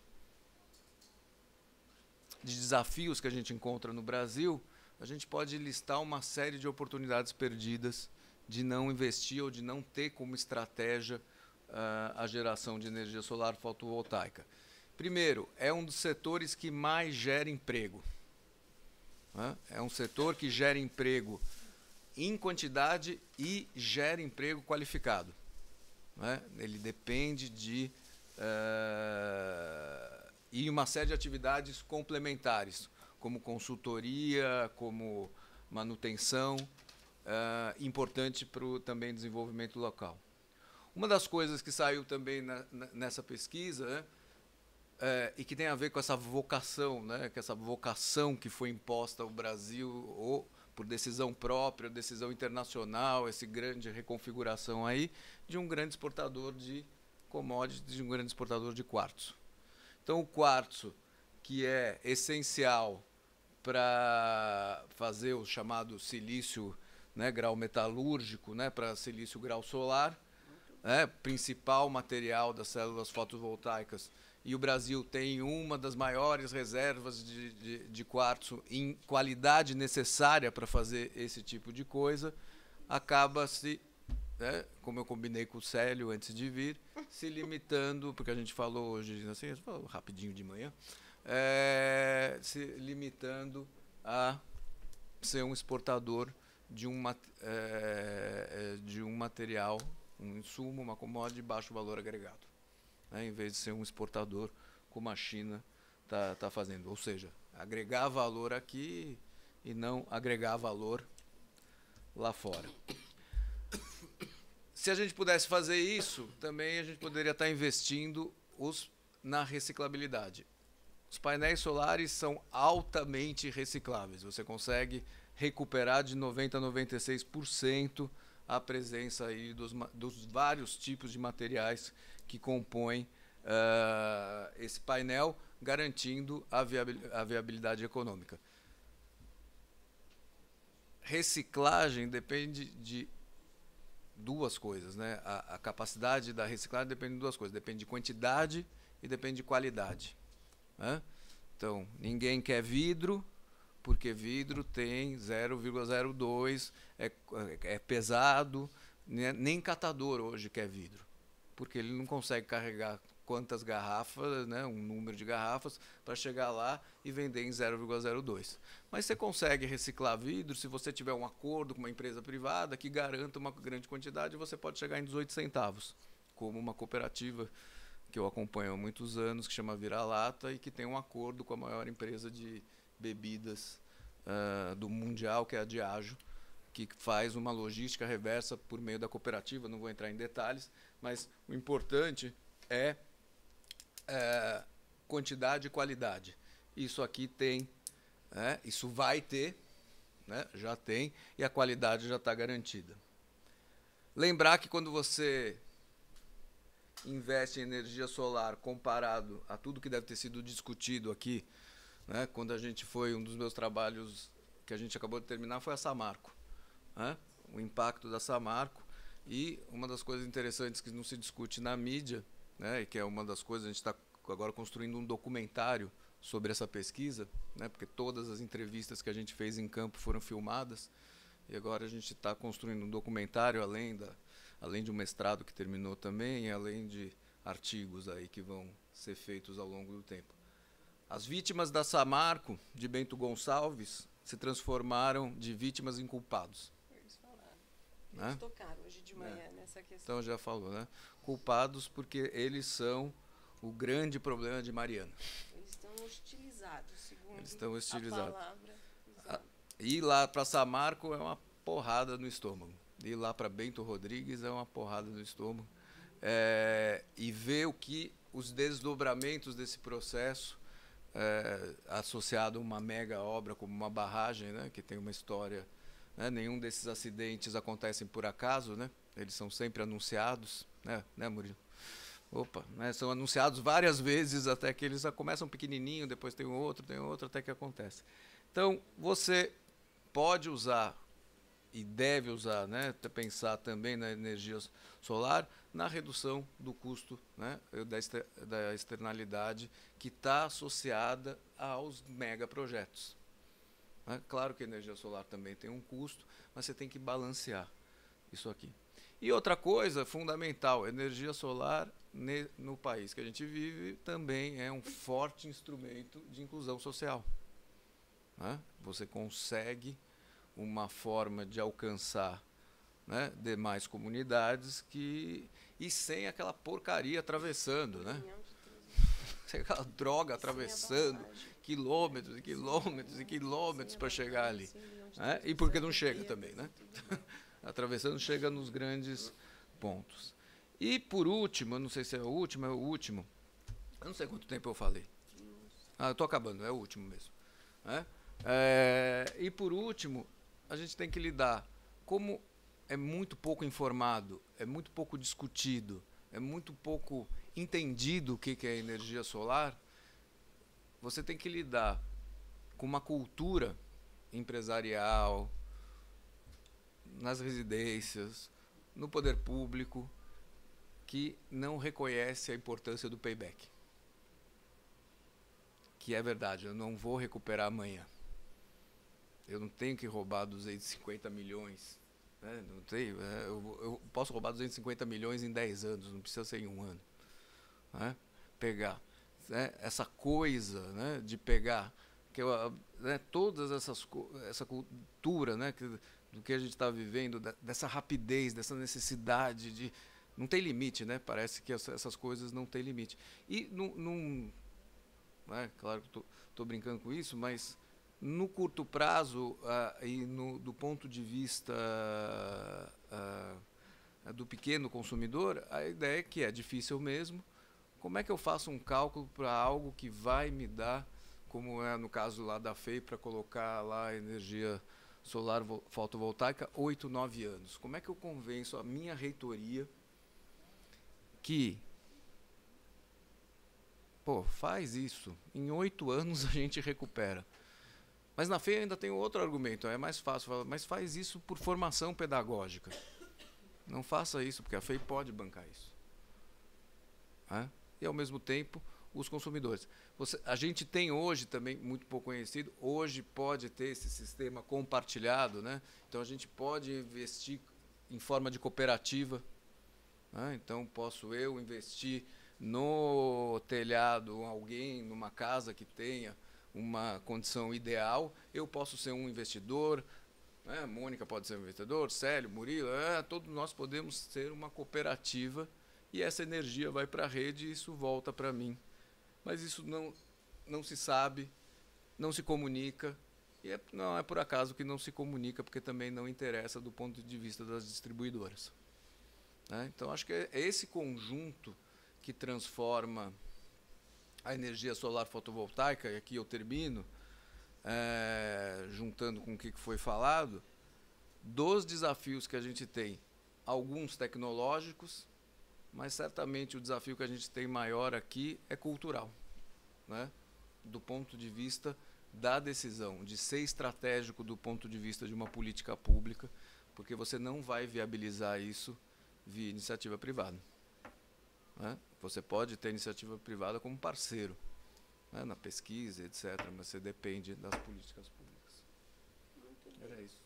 de desafios que a gente encontra no Brasil, a gente pode listar uma série de oportunidades perdidas de não investir ou de não ter como estratégia uh, a geração de energia solar fotovoltaica. Primeiro, é um dos setores que mais gera emprego. É um setor que gera emprego em quantidade e gera emprego qualificado. Ele depende de uh, e uma série de atividades complementares, como consultoria, como manutenção, uh, importante para o também desenvolvimento local. Uma das coisas que saiu também na, na, nessa pesquisa, né, É, e que tem a ver com essa vocação, né, que essa vocação que foi imposta ao Brasil, ou por decisão própria, decisão internacional, essa grande reconfiguração aí, de um grande exportador de commodities, de um grande exportador de quartzo. Então, o quartzo, que é essencial para fazer o chamado silício, né, grau metalúrgico, né, para silício grau solar, né, principal material das células fotovoltaicas, e o Brasil tem uma das maiores reservas de, de, de quartzo em qualidade necessária para fazer esse tipo de coisa, acaba se, né, como eu combinei com o Célio antes de vir, se limitando, porque a gente falou hoje, assim, rapidinho de manhã, é, se limitando a ser um exportador de um, é, de um material, um insumo, uma commodity de baixo valor agregado. Né, em vez de ser um exportador, como a China está tá fazendo. Ou seja, agregar valor aqui e não agregar valor lá fora. Se a gente pudesse fazer isso, também a gente poderia estar investindo os, na reciclabilidade. Os painéis solares são altamente recicláveis. Você consegue recuperar de noventa a noventa e seis por cento a presença aí dos, dos vários tipos de materiais que compõem uh, esse painel, garantindo a, viabil a viabilidade econômica. Reciclagem depende de duas coisas, né? A, a capacidade da reciclagem depende de duas coisas. Depende de quantidade e depende de qualidade. Né? Então, ninguém quer vidro, porque vidro tem zero vírgula zero dois, é, é pesado, né? Nem catador hoje quer vidro, porque ele não consegue carregar quantas garrafas, né, um número de garrafas, para chegar lá e vender em zero vírgula zero dois. Mas você consegue reciclar vidro se você tiver um acordo com uma empresa privada que garanta uma grande quantidade, você pode chegar em dezoito centavos, como uma cooperativa que eu acompanho há muitos anos, que chama Vira-Lata, e que tem um acordo com a maior empresa de bebidas uh, do mundial, que é a Diageo, que faz uma logística reversa por meio da cooperativa. Não vou entrar em detalhes, mas o importante é, é quantidade e qualidade. Isso aqui tem, né, isso vai ter, né, já tem, e a qualidade já está garantida. Lembrar que quando você investe em energia solar comparado a tudo que deve ter sido discutido aqui, né, quando a gente foi, um dos meus trabalhos que a gente acabou de terminar foi a Samarco. Né? O impacto da Samarco, e uma das coisas interessantes que não se discute na mídia, né, e que é uma das coisas, a gente está agora construindo um documentário sobre essa pesquisa, né, porque todas as entrevistas que a gente fez em campo foram filmadas, e agora a gente está construindo um documentário, além, da, além de um mestrado que terminou também, e além de artigos aí que vão ser feitos ao longo do tempo. As vítimas da Samarco, de Bento Gonçalves, se transformaram de vítimas em culpados. Eles tocaram hoje de manhã é. nessa questão. Então já falou, né? Culpados porque eles são o grande problema de Mariana. Eles estão hostilizados, segundo Eles estão hostilizados. a palavra. A, ir lá para Samarco é uma porrada no estômago. Ir lá para Bento Rodrigues é uma porrada no estômago. É, e ver o que os desdobramentos desse processo, é, associado a uma mega obra como uma barragem, né, que tem uma história, né, nenhum desses acidentes acontecem por acaso, né, eles são sempre anunciados, né, né Murilo? Opa, né, são anunciados várias vezes até que eles começam pequenininho, depois tem outro, tem outro, até que acontece. Então, você pode usar e deve usar, né, pensar também na energia solar, na redução do custo, né, da, exter da externalidade que está associada aos megaprojetos. Né? Claro que a energia solar também tem um custo, mas você tem que balancear isso aqui. E outra coisa fundamental, energia solar ne no país que a gente vive também é um forte instrumento de inclusão social. Né? Você consegue uma forma de alcançar, né, demais comunidades que, e sem aquela porcaria atravessando, né? Sem aquela droga atravessando quilômetros e quilômetros e quilômetros para chegar ali. Né? E porque não chega também, né? Atravessando chega nos grandes pontos. E por último, eu não sei se é o último, é o último, eu não sei quanto tempo eu falei. Ah, eu estou acabando, é o último mesmo. Né? É, e por último, a gente tem que lidar, como é muito pouco informado, é muito pouco discutido, é muito pouco entendido o que é energia solar, você tem que lidar com uma cultura empresarial, nas residências, no poder público, que não reconhece a importância do payback. Que é verdade, eu não vou recuperar amanhã. Eu não tenho que roubar duzentos e cinquenta milhões. Né? Não tenho, é, eu, eu posso roubar duzentos e cinquenta milhões em dez anos, não precisa ser em um ano. Né? Pegar, né, essa coisa, né, de pegar que eu, né, todas essas essa cultura, né, que, do que a gente está vivendo, da, dessa rapidez, dessa necessidade de não tem limite, né? Parece que essa, essas coisas não têm limite. E não, não, né, claro que estou brincando com isso, mas no curto prazo ah, e no, do ponto de vista ah, ah, do pequeno consumidor, a ideia é que é difícil mesmo. Como é que eu faço um cálculo para algo que vai me dar, como é no caso lá da F E I, para colocar lá energia solar fotovoltaica, oito, nove anos? Como é que eu convenço a minha reitoria que, pô, faz isso, em oito anos a gente recupera? Mas na F E I ainda tem outro argumento, é mais fácil falar, mas faz isso por formação pedagógica. Não faça isso, porque a F E I pode bancar isso. É? E, ao mesmo tempo, os consumidores. Você, a gente tem hoje também, muito pouco conhecido, hoje pode ter esse sistema compartilhado, né? Então, a gente pode investir em forma de cooperativa. Né? Então, posso eu investir no telhado, alguém, numa casa que tenha uma condição ideal, eu posso ser um investidor, né? Mônica pode ser um investidor, Célio, Murilo, é, todos nós podemos ser uma cooperativa e essa energia vai para a rede e isso volta para mim. Mas isso não, não se sabe, não se comunica, e é, não é por acaso que não se comunica, porque também não interessa do ponto de vista das distribuidoras. Né? Então, acho que é esse conjunto que transforma a energia solar fotovoltaica, e aqui eu termino, é, juntando com o que foi falado, dos desafios que a gente tem, alguns tecnológicos, mas certamente o desafio que a gente tem maior aqui é cultural, né? Do ponto de vista da decisão, de ser estratégico do ponto de vista de uma política pública, porque você não vai viabilizar isso via iniciativa privada. Né? Você pode ter iniciativa privada como parceiro, né, na pesquisa, etcétera, mas você depende das políticas públicas. Era isso.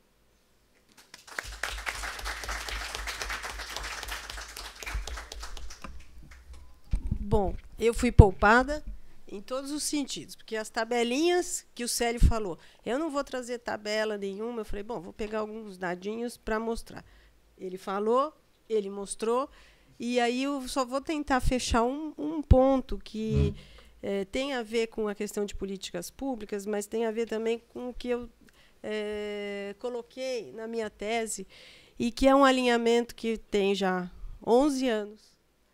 Bom, eu fui poupada em todos os sentidos, porque as tabelinhas que o Célio falou, eu não vou trazer tabela nenhuma, eu falei, bom, vou pegar alguns dadinhos para mostrar. Ele falou, ele mostrou, E aí eu só vou tentar fechar um, um ponto que é, tem a ver com a questão de políticas públicas, mas tem a ver também com o que eu é, coloquei na minha tese, e que é um alinhamento que tem já onze anos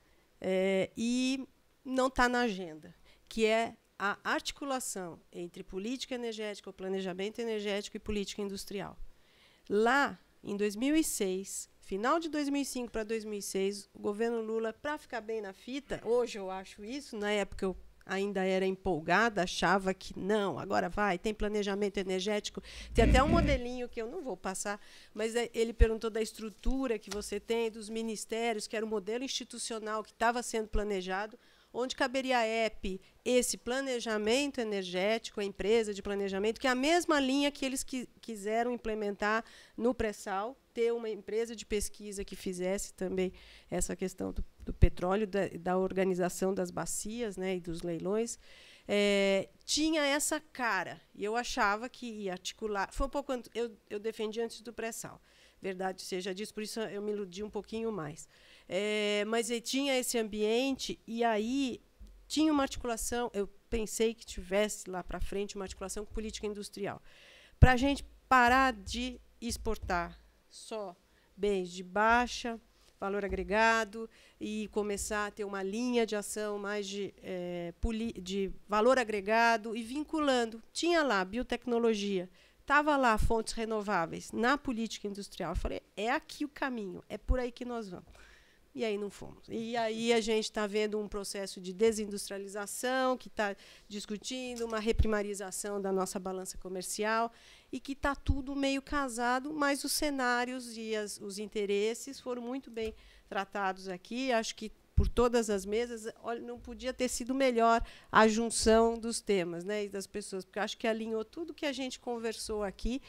é, e não está na agenda, que é a articulação entre política energética, o planejamento energético e política industrial. Lá, em dois mil e seis, final de dois mil e cinco para dois mil e seis, o governo Lula, para ficar bem na fita, hoje eu acho isso, na época eu ainda era empolgada, achava que não, agora vai, tem planejamento energético, tem até um modelinho que eu não vou passar, mas ele perguntou da estrutura que você tem, dos ministérios, que era o modelo institucional que estava sendo planejado, onde caberia a E P, esse planejamento energético, a empresa de planejamento, que é a mesma linha que eles qui quiseram implementar no pré-sal, ter uma empresa de pesquisa que fizesse também essa questão do, do petróleo, da, da organização das bacias, né, e dos leilões. É, tinha essa cara, e eu achava que ia articular... Foi um pouco... Eu, eu defendi antes do pré-sal, verdade seja disso, por isso eu me iludi um pouquinho mais. É, mas ele tinha esse ambiente, e aí tinha uma articulação, eu pensei que tivesse lá para frente uma articulação com política industrial, para a gente parar de exportar só bens de baixa valor agregado e começar a ter uma linha de ação mais de, é, de valor agregado e vinculando. Tinha lá biotecnologia, estava lá fontes renováveis na política industrial. Eu falei, é aqui o caminho, é por aí que nós vamos. E aí não fomos. E aí a gente está vendo um processo de desindustrialização, que está discutindo uma reprimarização da nossa balança comercial, e que está tudo meio casado, mas os cenários e as, os interesses foram muito bem tratados aqui. Acho que por todas as mesas, olha, não podia ter sido melhor a junção dos temas, né, e das pessoas, porque acho que alinhou tudo que a gente conversou aqui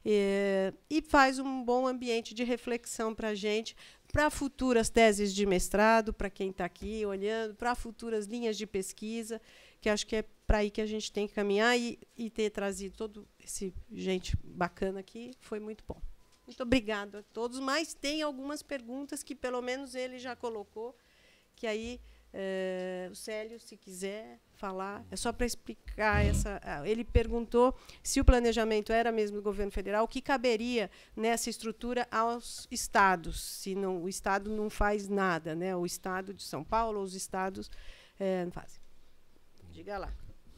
é, e faz um bom ambiente de reflexão para a gente, para futuras teses de mestrado, para quem está aqui olhando, para futuras linhas de pesquisa, que acho que é para aí que a gente tem que caminhar, e, e ter trazido todo esse gente bacana aqui foi muito bom. Muito obrigada a todos, mas tem algumas perguntas que pelo menos ele já colocou, que aí é, o Célio, se quiser falar, é só para explicar essa. Ele perguntou se o planejamento era mesmo do governo federal, o que caberia nessa estrutura aos estados, se não, o estado não faz nada, né? O estado de São Paulo, os estados é, não fazem. Diga lá.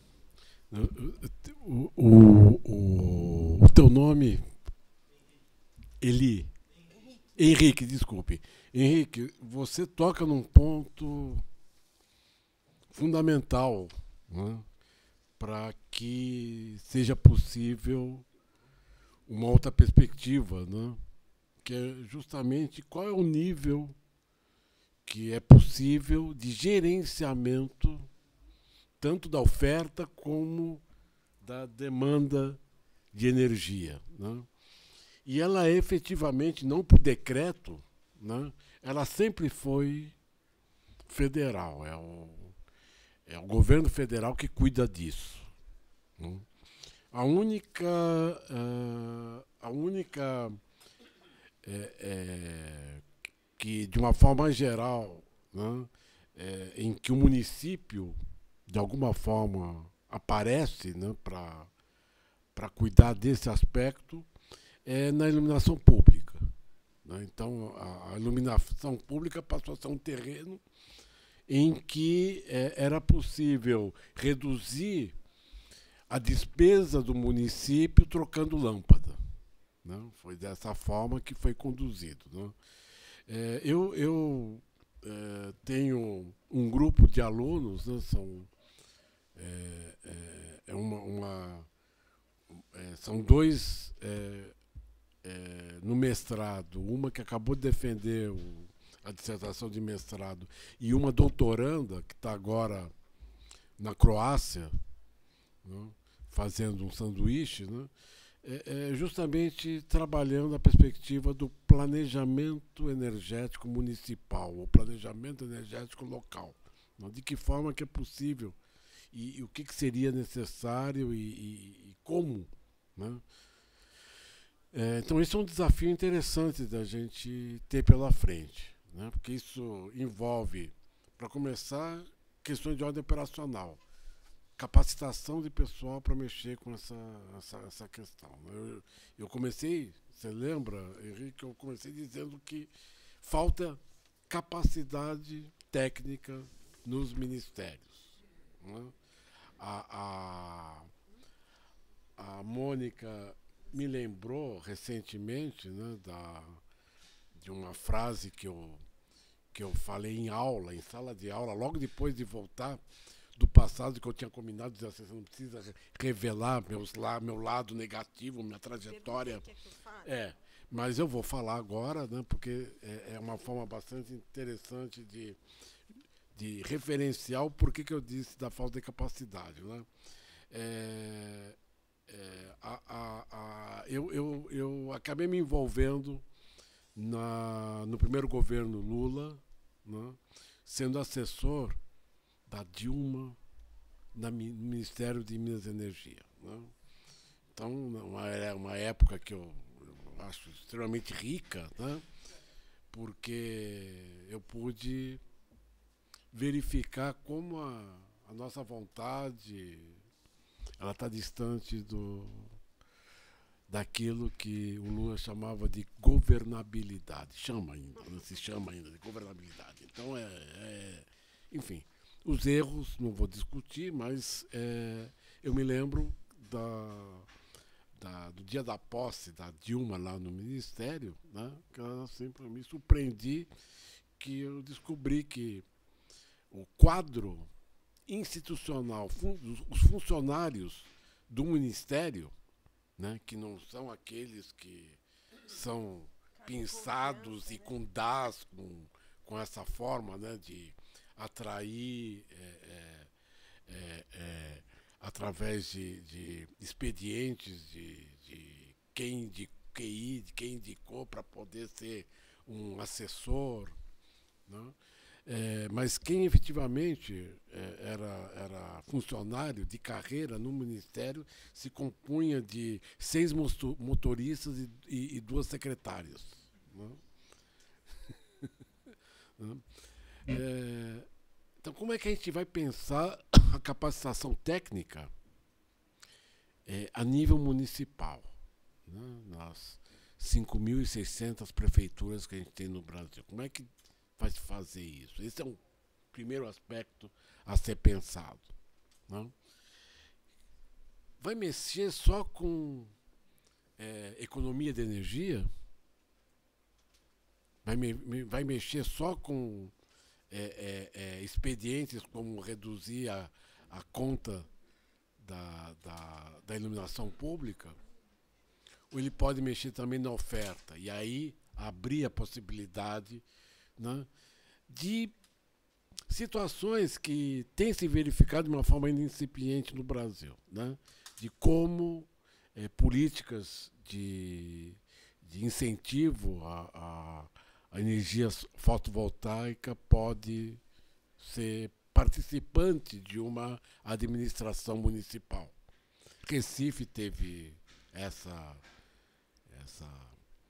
O, o, o, o teu nome, Eli. Henrique, desculpe. Henrique, você toca num ponto fundamental, né, para que seja possível uma outra perspectiva, né, que é justamente qual é o nível que é possível de gerenciamento tanto da oferta como da demanda de energia, né? E ela efetivamente, não por decreto, né, ela sempre foi federal. É o, é o governo federal que cuida disso, né? A única, uh, a única é, é, que, de uma forma geral, né, é, em que o município, de alguma forma, aparece, né, para para cuidar desse aspecto, é na iluminação pública, né? Então, a, a iluminação pública passou a ser um terreno em que é, era possível reduzir a despesa do município trocando lâmpada, né? Foi dessa forma que foi conduzido, né? É, eu eu é, tenho um grupo de alunos, né? São, é, é, é uma, uma é, são dois... É, É, no mestrado, uma que acabou de defender o, a dissertação de mestrado, e uma doutoranda que está agora na Croácia, né, fazendo um sanduíche, né, é, é justamente trabalhando a perspectiva do planejamento energético municipal, ou planejamento energético local, né, de que forma que é possível e, e o que, que seria necessário e, e, e como, né? É, então, esse é um desafio interessante da gente ter pela frente, né? Porque isso envolve, para começar, questões de ordem operacional, capacitação de pessoal para mexer com essa, essa, essa questão. Eu, eu comecei, você lembra, Henrique, eu comecei dizendo que falta capacidade técnica nos ministérios, né? A, a, a Mônica me lembrou recentemente, né, da, de uma frase que eu, que eu falei em aula, em sala de aula, logo depois de voltar do passado, que eu tinha combinado, dizer assim, você não precisa revelar meus, lá, meu lado negativo, minha trajetória. É, mas eu vou falar agora, né, porque é, é uma forma bastante interessante de, de referenciar o porquê que eu disse da falta de capacidade, né? É, é, a, a, a, eu, eu, eu acabei me envolvendo na, no primeiro governo Lula, né, sendo assessor da Dilma no Ministério de Minas e Energia, né? Então, uma, é uma época que eu, eu acho extremamente rica, né, porque eu pude verificar como a, a nossa vontade ela está distante do, daquilo que o Lula chamava de governabilidade. Chama ainda, não se chama ainda de governabilidade. Então, é, é enfim, os erros, não vou discutir, mas é, eu me lembro da, da, do dia da posse da Dilma lá no Ministério, né, que ela sempre me surpreendi, que eu descobri que o quadro institucional, fun, os funcionários do Ministério, né, que não são aqueles que são pinçados e com D A S, com, com essa forma, né, de atrair é, é, é, é, através de, de expedientes de, de quem de Q I, de quem indicou para poder ser um assessor, né? É, mas quem efetivamente é, era, era funcionário de carreira no Ministério se compunha de seis motoristas e, e, e duas secretárias, né? É, então, como é que a gente vai pensar a capacitação técnica é, a nível municipal, né, nas cinco mil e seiscentas prefeituras que a gente tem no Brasil? Como é que vai se fazer isso? Esse é um primeiro aspecto a ser pensado, né? Vai mexer só com é, economia de energia? Vai, me, me, vai mexer só com é, é, é, expedientes como reduzir a, a conta da, da, da iluminação pública? Ou ele pode mexer também na oferta e aí abrir a possibilidade, né, de situações que têm se verificado de uma forma ainda incipiente no Brasil, né, de como é, políticas de, de incentivo à, à, à energia fotovoltaica pode ser participante de uma administração municipal. Recife teve essa, essa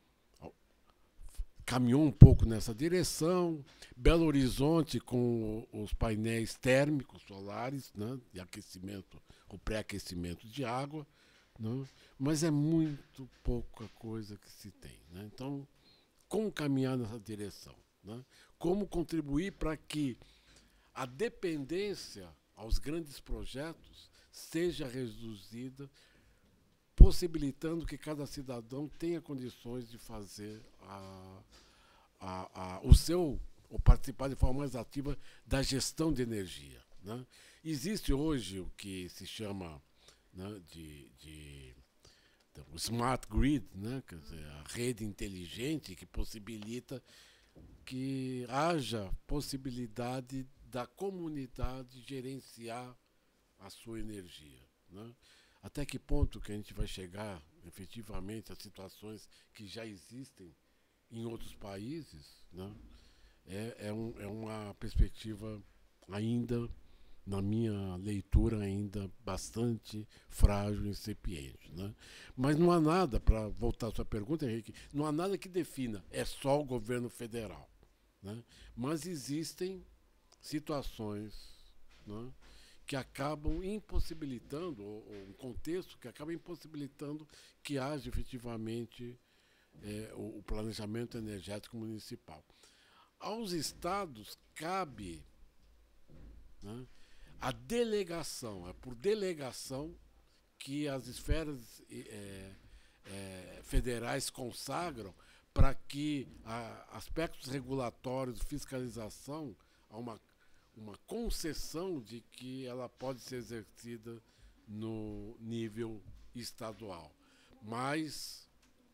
caminhou um pouco nessa direção. Belo Horizonte com os painéis térmicos solares, né, de aquecimento, o pré-aquecimento de água, né, mas é muito pouca coisa que se tem, né? Então, como caminhar nessa direção, né? Como contribuir para que a dependência aos grandes projetos seja reduzida, possibilitando que cada cidadão tenha condições de fazer a, a, a, o seu, ou participar de forma mais ativa da gestão de energia, né? Existe hoje o que se chama, né, de, de, de smart grid, né, quer dizer, a rede inteligente que possibilita que haja possibilidade da comunidade gerenciar a sua energia, né? Até que ponto que a gente vai chegar, efetivamente, a situações que já existem em outros países, né? É, é, um, é uma perspectiva ainda, na minha leitura, ainda bastante frágil e incipiente, né? Mas não há nada, para voltar à sua pergunta, Henrique, não há nada que defina, é só o governo federal, né? Mas existem situações, né, que acabam impossibilitando, ou, ou um contexto que acaba impossibilitando que haja efetivamente é, o, o planejamento energético municipal. Aos estados cabe, né, a delegação, é por delegação que as esferas é, é, federais consagram para que a, aspectos regulatórios, fiscalização, há uma uma concessão de que ela pode ser exercida no nível estadual. Mas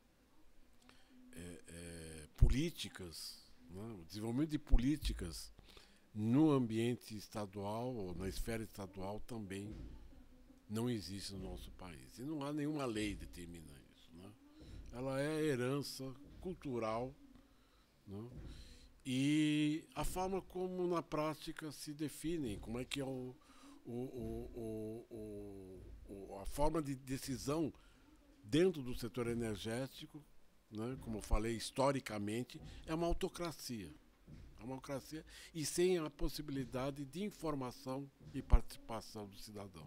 é, é, políticas, né, o desenvolvimento de políticas no ambiente estadual, ou na esfera estadual, também não existe no nosso país. E não há nenhuma lei que determina isso, né? Ela é herança cultural, né? E a forma como na prática se definem, como é que é o, o, o, o, o, a forma de decisão dentro do setor energético, né, como eu falei, historicamente, é uma autocracia. É uma autocracia e sem a possibilidade de informação e participação do cidadão.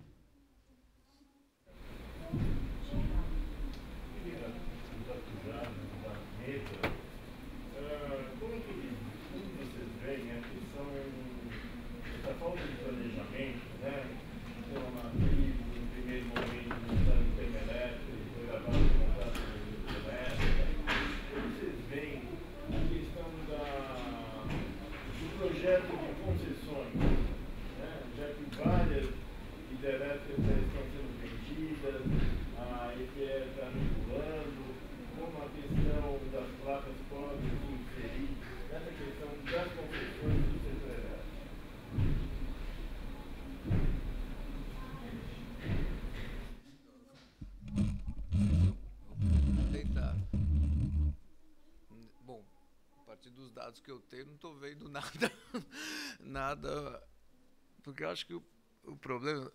Falta de planejamento, né? Tem uma matriz, no primeiro momento, montando o tema elétrico, depois agora montando a indústria elétrica. Como vocês veem a questão da, do projeto de concessões, né? Já que várias hidrelétricas já estão sendo vendidas, a E P E está regulando, como a questão das placas pode se inserir nessa questão das concessões do setor elétrico. Bom, a partir dos dados que eu tenho, não estou vendo nada, nada, porque eu acho que o, o problema,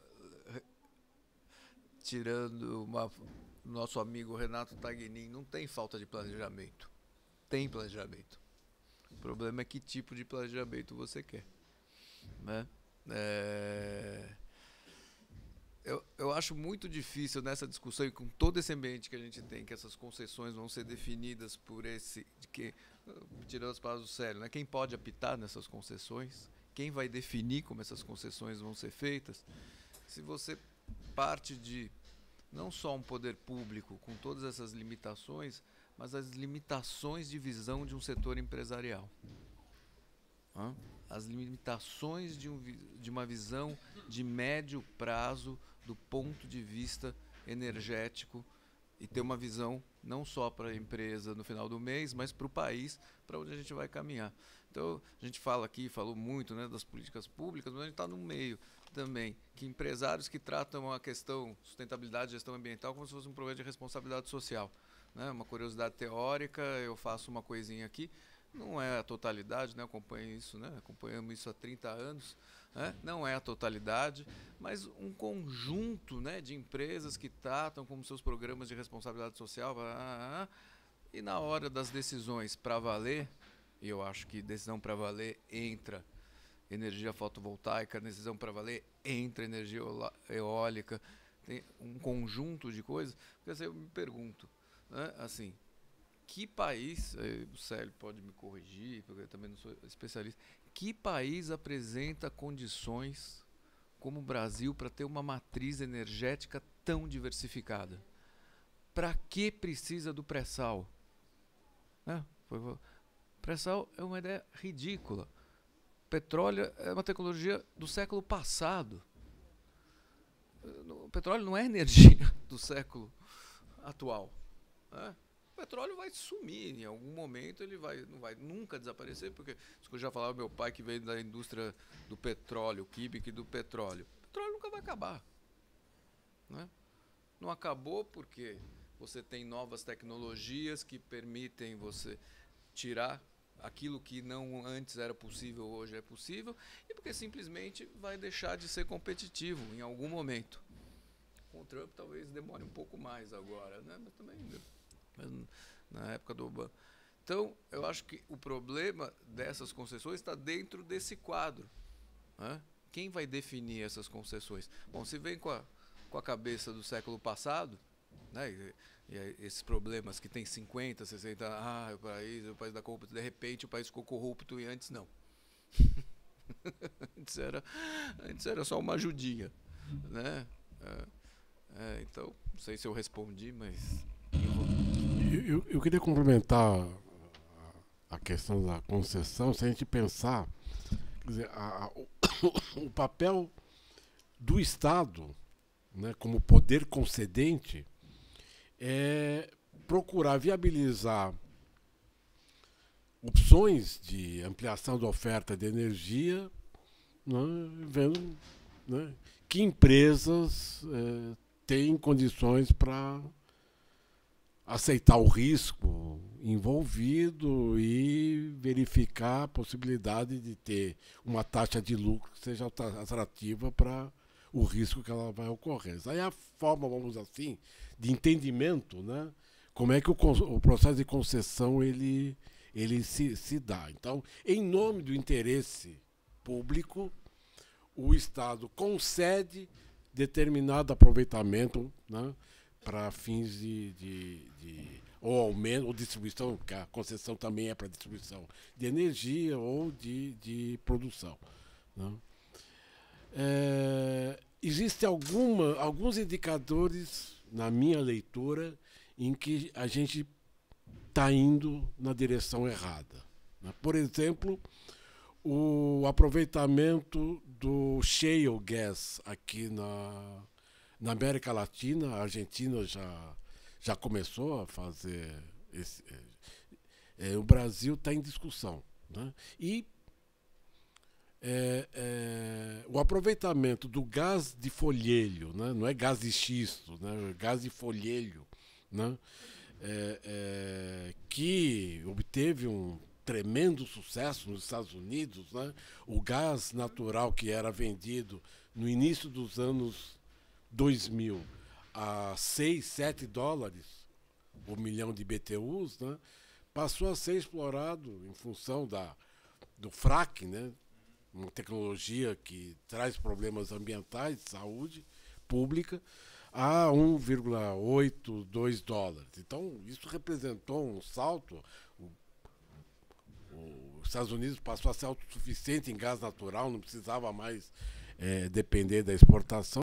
tirando uma, nosso amigo Renato Tagnin, não tem falta de planejamento, tem planejamento. O problema é que tipo de planejamento você quer, né? É... Eu, eu acho muito difícil nessa discussão e com todo esse ambiente que a gente tem, que essas concessões vão ser definidas por esse, de que, tirando as palavras do sério, né? Quem pode apitar nessas concessões, quem vai definir como essas concessões vão ser feitas, se você parte de não só um poder público com todas essas limitações, mas as limitações de visão de um setor empresarial. Hã? As limitações de, um, de uma visão de médio prazo do ponto de vista energético e ter uma visão não só para a empresa no final do mês, mas para o país, para onde a gente vai caminhar. Então, a gente fala aqui, falou muito, né, das políticas públicas, mas a gente está no meio também, que empresários que tratam a questão sustentabilidade e gestão ambiental como se fosse um problema de responsabilidade social. Né? Uma curiosidade teórica, eu faço uma coisinha aqui, não é a totalidade, né? Acompanho isso, né? Acompanhamos isso há trinta anos, né? Não é a totalidade, mas um conjunto, né, de empresas que tratam como seus programas de responsabilidade social, ah, ah, ah, e na hora das decisões para valer, e eu acho que decisão para valer entra energia fotovoltaica, decisão para valer entra energia eólica, tem um conjunto de coisas, porque assim, eu me pergunto, né, assim, que país, o Célio pode me corrigir, porque eu também não sou especialista, que país apresenta condições como o Brasil para ter uma matriz energética tão diversificada? Para que precisa do pré-sal? Né? Pré-sal é uma ideia ridícula. Petróleo é uma tecnologia do século passado. O petróleo não é energia do século atual. Né? O petróleo vai sumir, em algum momento ele vai, não vai nunca desaparecer, porque isso que eu já falava, meu pai que veio da indústria do petróleo, química e do petróleo, o petróleo nunca vai acabar. Né? Não acabou porque você tem novas tecnologias que permitem você tirar aquilo que não antes era possível, hoje é possível, e porque simplesmente vai deixar de ser competitivo em algum momento. Com o Trump talvez demore um pouco mais agora, né? Mas também... Mas na época do Obama. Então, eu acho que o problema dessas concessões está dentro desse quadro, né? Quem vai definir essas concessões? Bom, se vem com a, com a cabeça do século passado, né, e, e esses problemas que tem cinquenta, sessenta, ah, o país, o país da corrupção, de repente o país ficou corrupto e antes não. antes, era, antes era só uma ajudinha, né? É, é, então, não sei se eu respondi, mas... Eu, eu, eu queria complementar a questão da concessão, se a gente pensar, quer dizer, a, a, o, o papel do Estado, né, como poder concedente, é procurar viabilizar opções de ampliação da oferta de energia, né, vendo, né, que empresas é, têm condições para aceitar o risco envolvido e verificar a possibilidade de ter uma taxa de lucro que seja atrativa para o risco que ela vai ocorrer. Aí a forma, vamos dizer assim, de entendimento, né, como é que o, o processo de concessão ele, ele se, se dá. Então, em nome do interesse público, o Estado concede determinado aproveitamento, né, para fins de, de, de ou aumento, ou distribuição, porque a concessão também é para distribuição de energia ou de, de produção, né? É, existem alguma, alguns indicadores, na minha leitura, em que a gente está indo na direção errada, né? Por exemplo, o aproveitamento do shale gas aqui na Na América Latina. A Argentina já, já começou a fazer esse, é, é, o Brasil está em discussão, né? E é, é, o aproveitamento do gás de folhelho, né? Não é gás de xisto, né? É gás de folhelho, né? É, é, que obteve um tremendo sucesso nos Estados Unidos, né? O gás natural que era vendido no início dos anos dois mil a seis, sete dólares por milhão de B T Us, né, passou a ser explorado em função da, do fracking, né, uma tecnologia que traz problemas ambientais, de saúde pública, a um vírgula oito, dois dólares. Então, isso representou um salto. O, os Estados Unidos passou a ser autossuficiente em gás natural, não precisava mais é, depender da exportação.